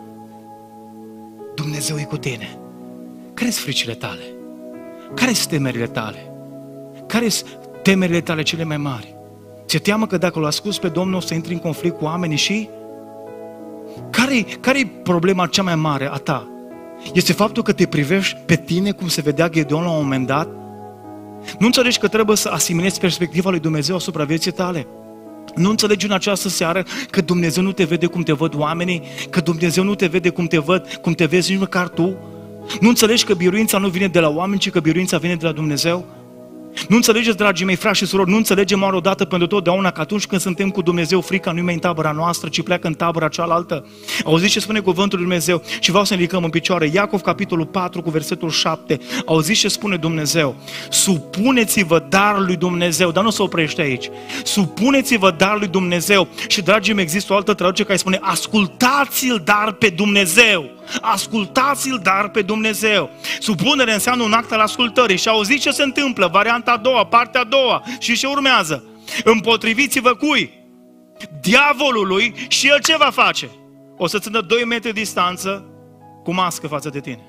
Dumnezeu e cu tine. Care-s fricile tale? Care-s temerile tale? Care-s temerile tale cele mai mari? Ți-e teamă că dacă l asculți pe Domnul o să intri în conflict cu oamenii și... Care-i, care-i problema cea mai mare a ta? Este faptul că te privești pe tine cum se vedea Gedeon la un moment dat? Nu înțelegi că trebuie să asimilezi perspectiva lui Dumnezeu asupra vieții tale? Nu înțelegi în această seară că Dumnezeu nu te vede cum te văd oamenii? Că Dumnezeu nu te vede cum te văd, cum te vezi nici măcar tu? Nu înțelegi că biruința nu vine de la oameni, ci că biruința vine de la Dumnezeu? Nu înțelegeți, dragii mei, frați și surori, nu înțelegem oare odată pentru totdeauna că atunci când suntem cu Dumnezeu, frica nu e mai în tabăra noastră, ci pleacă în tabăra cealaltă? Auziți ce spune cuvântul lui Dumnezeu? Și vreau să ne ridicăm în picioare. Iacov, capitolul patru, cu versetul șapte. Auziți ce spune Dumnezeu? Supuneți-vă darul lui Dumnezeu, dar nu se oprește aici. Supuneți-vă darul lui Dumnezeu. Și, dragii mei, există o altă traducere care spune, ascultați-l dar pe Dumnezeu. Ascultați-l dar pe Dumnezeu. Supunere înseamnă un act al ascultării. Și auziți ce se întâmplă? Varianta a doua, partea a doua. Și ce urmează? Împotriviți-vă cui? Diavolului. Și el ce va face? O să țină doi metri distanță cu mască față de tine.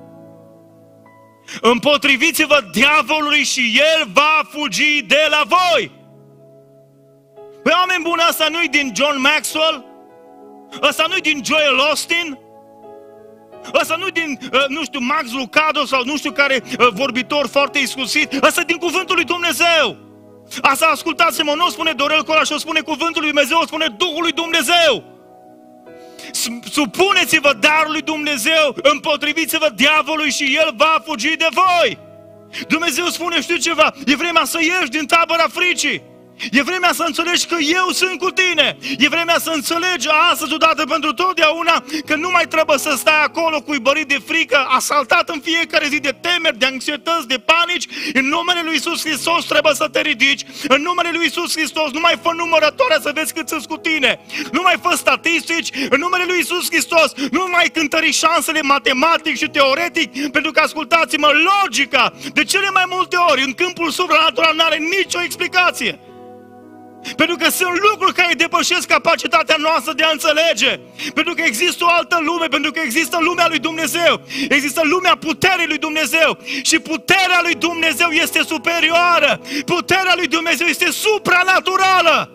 Împotriviți-vă diavolului și el va fugi de la voi. Păi, oameni buni, asta nu-i din John Maxwell? Asta nu-i din Joel Austin? Ăsta nu din, nu știu, Max Lucado sau nu știu care vorbitor foarte iscusit. Ăsta din cuvântul lui Dumnezeu. Asta ascultați-mă, nu o spune Dorel Coraș, o spune cuvântul lui Dumnezeu, o spune Duhul lui Dumnezeu. Supuneți-vă darul lui Dumnezeu, împotriviți-vă diavolului și el va fugi de voi. Dumnezeu spune, știu ceva, e vremea să ieși din tabăra fricii. E vremea să înțelegi că eu sunt cu tine. E vremea să înțelegi astăzi odată pentru totdeauna că nu mai trebuie să stai acolo cuibărit de frică, asaltat în fiecare zi de temeri, de anxietăți, de panici. În numele lui Iisus Hristos trebuie să te ridici. În numele lui Iisus Hristos nu mai fă numărătoarea să vezi cât sunt cu tine. Nu mai fă statistici. În numele lui Iisus Hristos nu mai cântări șansele matematic și teoretic, pentru că, ascultați-mă, logica de cele mai multe ori în câmpul supranatural nu are nicio explicație. Pentru că sunt lucruri care depășesc capacitatea noastră de a înțelege. Pentru că există o altă lume, pentru că există lumea lui Dumnezeu. Există lumea puterii lui Dumnezeu. Și puterea lui Dumnezeu este superioară. Puterea lui Dumnezeu este supranaturală.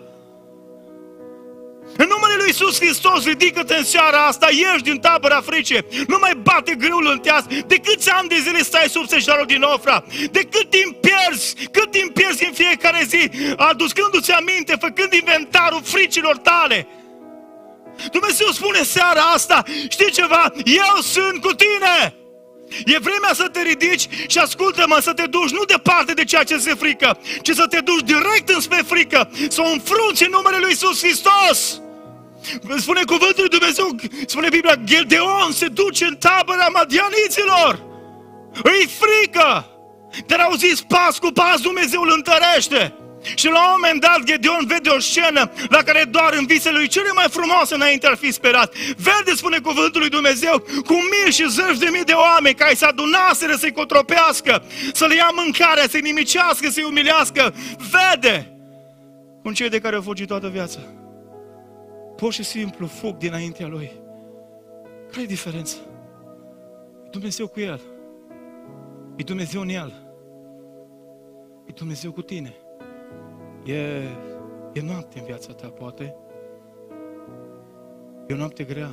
În numele lui Iisus Hristos, ridică-te în seara asta, ieși din tabăra fricii, nu mai bate grâul în teas. De câți ani de zile stai sub sejarul din Ofra? De cât timp pierzi? Cât timp pierzi în fiecare zi, aducându-ți aminte, făcând inventarul fricilor tale? Dumnezeu spune seara asta, știi ceva? Eu sunt cu tine! E vremea să te ridici și ascultă-mă, să te duci nu departe de ceea ce se frică, ci să te duci direct înspre frică, să o înfrunți în numele lui Iisus Hristos. Spune cuvântul lui Dumnezeu, spune Biblia, Gedeon se duce în tabăra madianiților. Îi frică! Dar au zis, pas cu pas Dumnezeu îl întărește. Și la un moment dat Gedeon vede o scenă la care doar în visele lui cele mai frumoase înainte ar fi sperat. Vede, spune cuvântul lui Dumnezeu, cu mii și zeci de mii de oameni care se adunaseră să-i cotropească, să le ia mâncarea, să-i nimicească, să-i umilească. Vede cum cei de care au fugit toată viața pur și simplu fug dinaintea lui. Care e diferența? E Dumnezeu cu el. E Dumnezeu în el. E Dumnezeu cu tine. E, e noapte în viața ta, poate. E o noapte grea.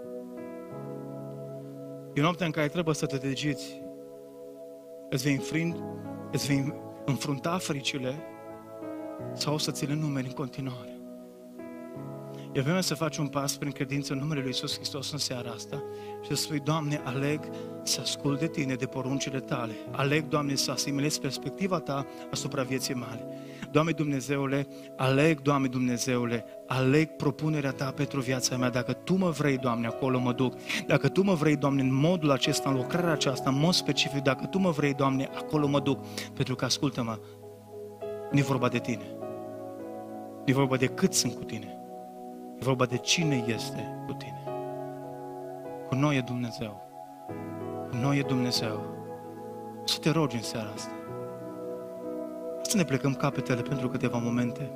E o noapte în care trebuie să te degiți. Îți vei înfrind, îți vei înfrunta fricile sau să ți le numeri în continuare. E vremea să faci un pas prin credință în numele lui Iisus Hristos în seara asta și să spui, Doamne, aleg să ascult de Tine, de poruncile Tale. Aleg, Doamne, să asimilez perspectiva Ta asupra vieții mele. Doamne Dumnezeule, aleg, Doamne Dumnezeule, aleg propunerea Ta pentru viața mea. Dacă Tu mă vrei, Doamne, acolo mă duc. Dacă Tu mă vrei, Doamne, în modul acesta, în lucrarea aceasta, în mod specific, dacă Tu mă vrei, Doamne, acolo mă duc. Pentru că, ascultă-mă, nu e vorba de Tine. Nu e vorba de cât sunt cu Tine. E vorba de cine este cu tine. Cu noi e Dumnezeu. Cu noi e Dumnezeu. Să te rogi în seara asta. Să ne plecăm capetele pentru câteva momente.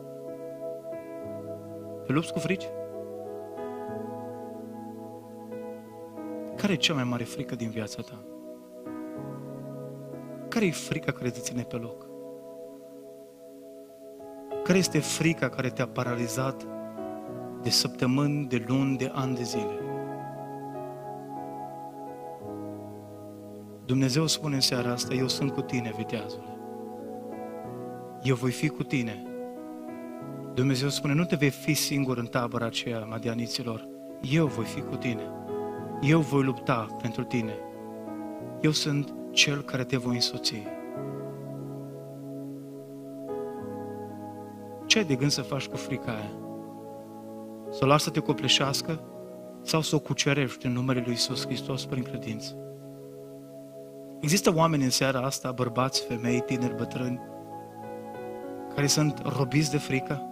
Te lupți cu frici? Care e cea mai mare frică din viața ta? Care e frica care te ține pe loc? Care este frica care te-a paralizat de săptămâni, de luni, de ani de zile? Dumnezeu spune în seara asta, eu sunt cu tine, viteazule. Eu voi fi cu tine. Dumnezeu spune, nu te vei fi singur în tabăra aceea, madianiților. Eu voi fi cu tine. Eu voi lupta pentru tine. Eu sunt cel care te voi însoți. Ce ai de gând să faci cu frica aia? Să o lași să te copleșească sau să o cucerești în numele lui Iisus Hristos prin credință? Există oameni în seara asta, bărbați, femei, tineri, bătrâni, care sunt robiți de frică?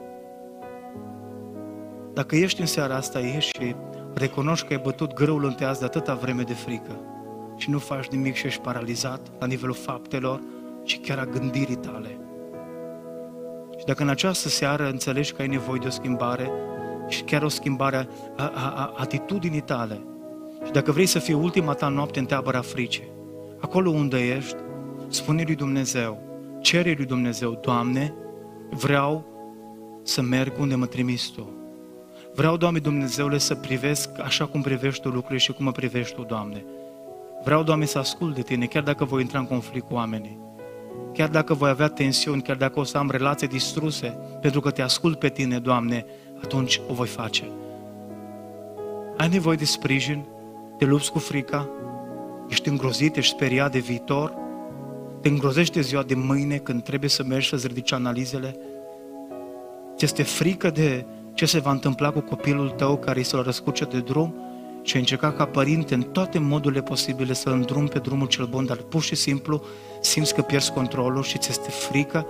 Dacă ești în seara asta aici și recunoști că ai bătut grâul în teaz de atâta vreme de frică și nu faci nimic și ești paralizat la nivelul faptelor și chiar a gândirii tale, și dacă în această seară înțelegi că ai nevoie de o schimbare și chiar o schimbare a, a, a atitudinii tale, și dacă vrei să fie ultima ta noapte în tabăra fricii, acolo unde ești, spune lui Dumnezeu, cere lui Dumnezeu, Doamne, vreau să merg unde mă trimiți Tu. Vreau, Doamne Dumnezeule, să privesc așa cum privești Tu lucrurile și cum mă privești Tu, Doamne. Vreau, Doamne, să ascult de Tine, chiar dacă voi intra în conflict cu oamenii, chiar dacă voi avea tensiuni, chiar dacă o să am relații distruse, pentru că Te ascult pe Tine, Doamne, atunci o voi face. Ai nevoie de sprijin? Te lupți cu frica? Ești îngrozit, ești speriat de viitor? Te îngrozește ziua de mâine când trebuie să mergi să-ți ridici analizele? Ți este frică de ce se va întâmpla cu copilul tău care îi să-l răscurce de drum și ai încercat ca părinte în toate modurile posibile să-l îndrumi pe drumul cel bun, dar pur și simplu simți că pierzi controlul și ți este frică?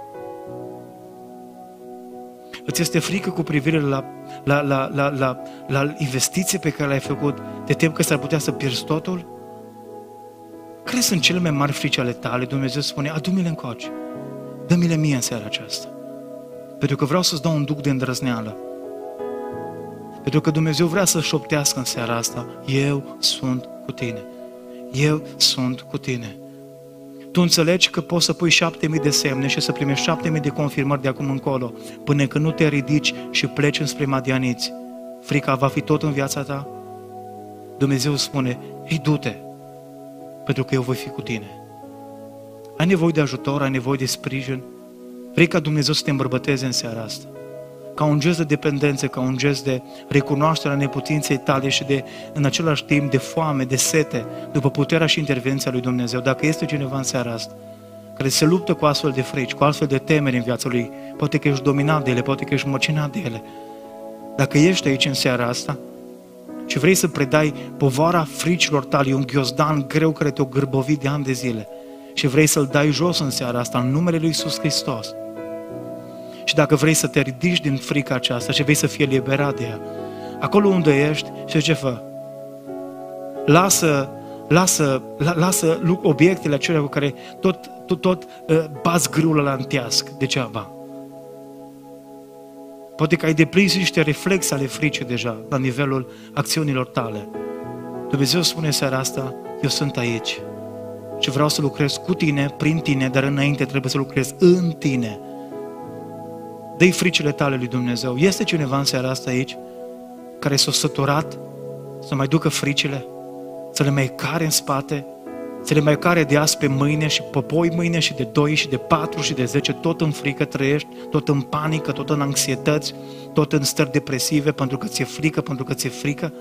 Îți este frică cu privire la, la, la, la, la, la investiție pe care l-ai făcut? Te temi că s-ar putea să pierzi totul? Care sunt cele mai mari frici ale tale? Dumnezeu spune, adu-mi-le încoace, dă-mi-le mie în seara aceasta. Pentru că vreau să-ți dau un duc de îndrăzneală. Pentru că Dumnezeu vrea să șoptească în seara asta, eu sunt cu tine. Eu sunt cu tine. Tu înțelegi că poți să pui șapte mii de semne și să primești șapte mii de confirmări de acum încolo, până când nu te ridici și pleci înspre madianiți. Frica va fi tot în viața ta? Dumnezeu spune, ei, du-te, pentru că eu voi fi cu tine. Ai nevoie de ajutor, ai nevoie de sprijin. Vrei ca Dumnezeu să te îmbărbăteze în seara asta, ca un gest de dependență, ca un gest de recunoaștere a neputinței tale și de, în același timp, de foame, de sete, după puterea și intervenția lui Dumnezeu. Dacă este cineva în seara asta care se luptă cu astfel de frici, cu astfel de temeri în viața lui, poate că ești dominat de ele, poate că ești măcinat de ele. Dacă ești aici în seara asta și vrei să predai povara fricilor tale, e un ghiozdan greu care te-o gârbovit de ani de zile și vrei să-l dai jos în seara asta, în numele lui Iisus Hristos. Și dacă vrei să te ridici din frica aceasta și vrei să fie liberat de ea, acolo unde ești, și ce fă? Lasă, lasă, lasă obiectele acelea cu care tot, tot, tot uh, bați grâul la înteasc, degeaba. Poate că ai deprins niște reflexe ale fricii deja, la nivelul acțiunilor tale. Dumnezeu spune seara asta, eu sunt aici și vreau să lucrez cu tine, prin tine, dar înainte trebuie să lucrez în tine. Dă-i fricile tale lui Dumnezeu. Este cineva în seara asta aici care s-a săturat să mai ducă fricile, să le mai care în spate, să le mai care de azi pe mâine și pe apoi mâine și de doi și de patru și de zece, tot în frică trăiești, tot în panică, tot în anxietăți, tot în stări depresive, pentru că ți-e frică, pentru că ți-e frică.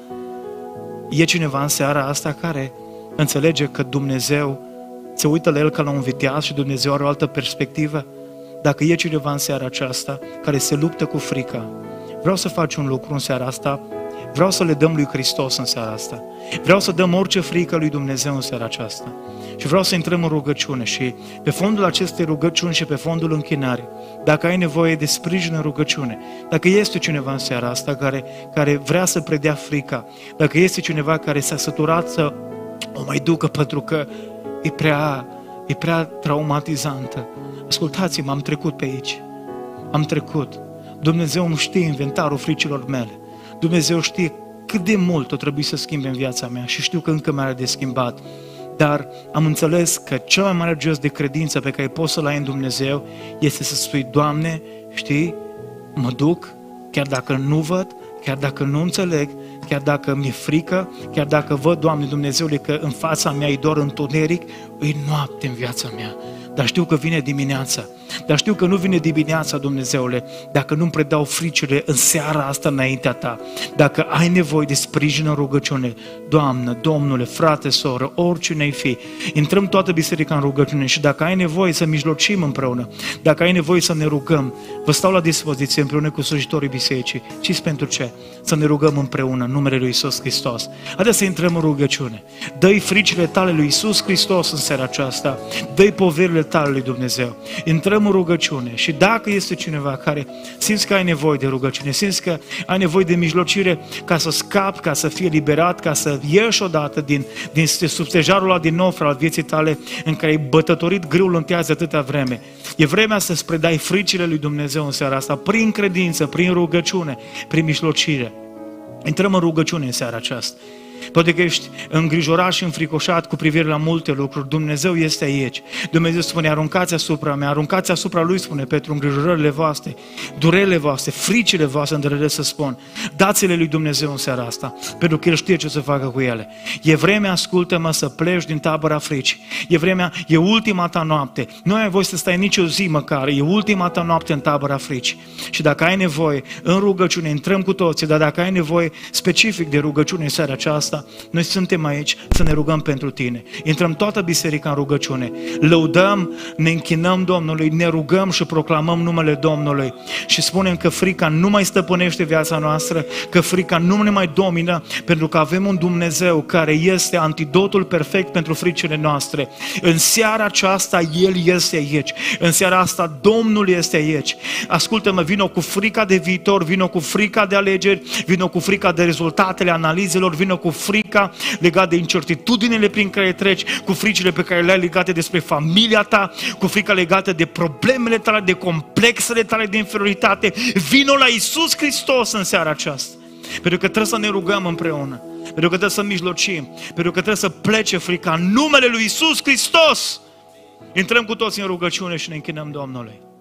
E cineva în seara asta care înțelege că Dumnezeu se uită la el ca la un viteaz și Dumnezeu are o altă perspectivă? Dacă e cineva în seara aceasta care se luptă cu frica, vreau să faci un lucru în seara asta, vreau să le dăm lui Hristos în seara asta. Vreau să dăm orice frică lui Dumnezeu în seara aceasta. Și vreau să intrăm în rugăciune și pe fondul acestei rugăciuni și pe fondul închinării, dacă ai nevoie de sprijin în rugăciune, dacă este cineva în seara asta care, care vrea să predea frica, dacă este cineva care s-a săturat să o mai ducă pentru că e prea, e prea traumatizantă, ascultați-mă, am trecut pe aici. Am trecut. Dumnezeu nu știe inventarul fricilor mele. Dumnezeu știe cât de mult o trebuie să schimbe în viața mea și știu că încă mai are de schimbat. Dar am înțeles că cel mai mare gest de credință pe care poți să-l ai în Dumnezeu este să spui, Doamne, știi, mă duc, chiar dacă nu văd, chiar dacă nu înțeleg, chiar dacă mi-e frică, chiar dacă văd, Doamne Dumnezeule, că în fața mea e doar întuneric, e noapte în viața mea. Dar știu că vine dimineața. Dar știu că nu vine dimineața, Dumnezeule, dacă nu-mi predau fricile în seara asta înaintea Ta. Dacă ai nevoie de sprijin în rugăciune, Doamnă, Domnule, frate, soră, oricine ai fi, intrăm toată biserica în rugăciune și dacă ai nevoie să mijlocim împreună, dacă ai nevoie să ne rugăm, vă stau la dispoziție împreună cu slujitorii bisericii. Știți pentru ce? Să ne rugăm împreună în numele lui Iisus Hristos. Haideți să intrăm în rugăciune. Dă-i fricile tale lui Iisus Hristos în seara aceasta. Dă-i poverile tale lui Dumnezeu. Intrăm în rugăciune și dacă este cineva care simți că ai nevoie de rugăciune, simți că ai nevoie de mijlocire ca să scapi, ca să fii eliberat, ca să ieși odată din, din substejarul ăla din nou al vieții tale în care ai bătătorit grâul în tează atâta vreme. E vremea să-ți predai fricile lui Dumnezeu în seara asta, prin credință, prin rugăciune, prin mijlocire. Intrăm în rugăciune în seara aceasta. Poate că ești îngrijorat și înfricoșat cu privire la multe lucruri. Dumnezeu este aici. Dumnezeu spune, aruncați asupra mea, aruncați asupra Lui, spune Petru, îngrijorările voastre, durerile voastre, fricile voastre, îndrăznesc să spun. Dați-le lui Dumnezeu în seara asta, pentru că El știe ce să facă cu ele. E vremea, ascultă-mă, să pleci din tabăra fricii. E vremea, e ultima ta noapte. Nu ai voie să stai nicio zi măcar, e ultima ta noapte în tabăra fricii. Și dacă ai nevoie, în rugăciune, intrăm cu toții, dar dacă ai nevoie specific de rugăciune în seara aceasta, noi suntem aici să ne rugăm pentru tine. Intrăm toată biserica în rugăciune. Lăudăm, ne închinăm Domnului, ne rugăm și proclamăm numele Domnului. Și spunem că frica nu mai stăpânește viața noastră, că frica nu ne mai domină, pentru că avem un Dumnezeu care este antidotul perfect pentru fricile noastre. În seara aceasta El este aici. În seara asta Domnul este aici. Ascultă-mă, vino cu frica de viitor, vino cu frica de alegeri, vino cu frica de rezultatele analizelor, vino cu frica legată de incertitudinile prin care treci, cu fricile pe care le ai legate despre familia ta, cu frica legată de problemele tale, de complexele tale de inferioritate. Vino la Iisus Hristos în seara aceasta. Pentru că trebuie să ne rugăm împreună, pentru că trebuie să mijlocim, pentru că trebuie să plece frica în numele lui Iisus Hristos. Intrăm cu toți în rugăciune și ne închinăm Domnului.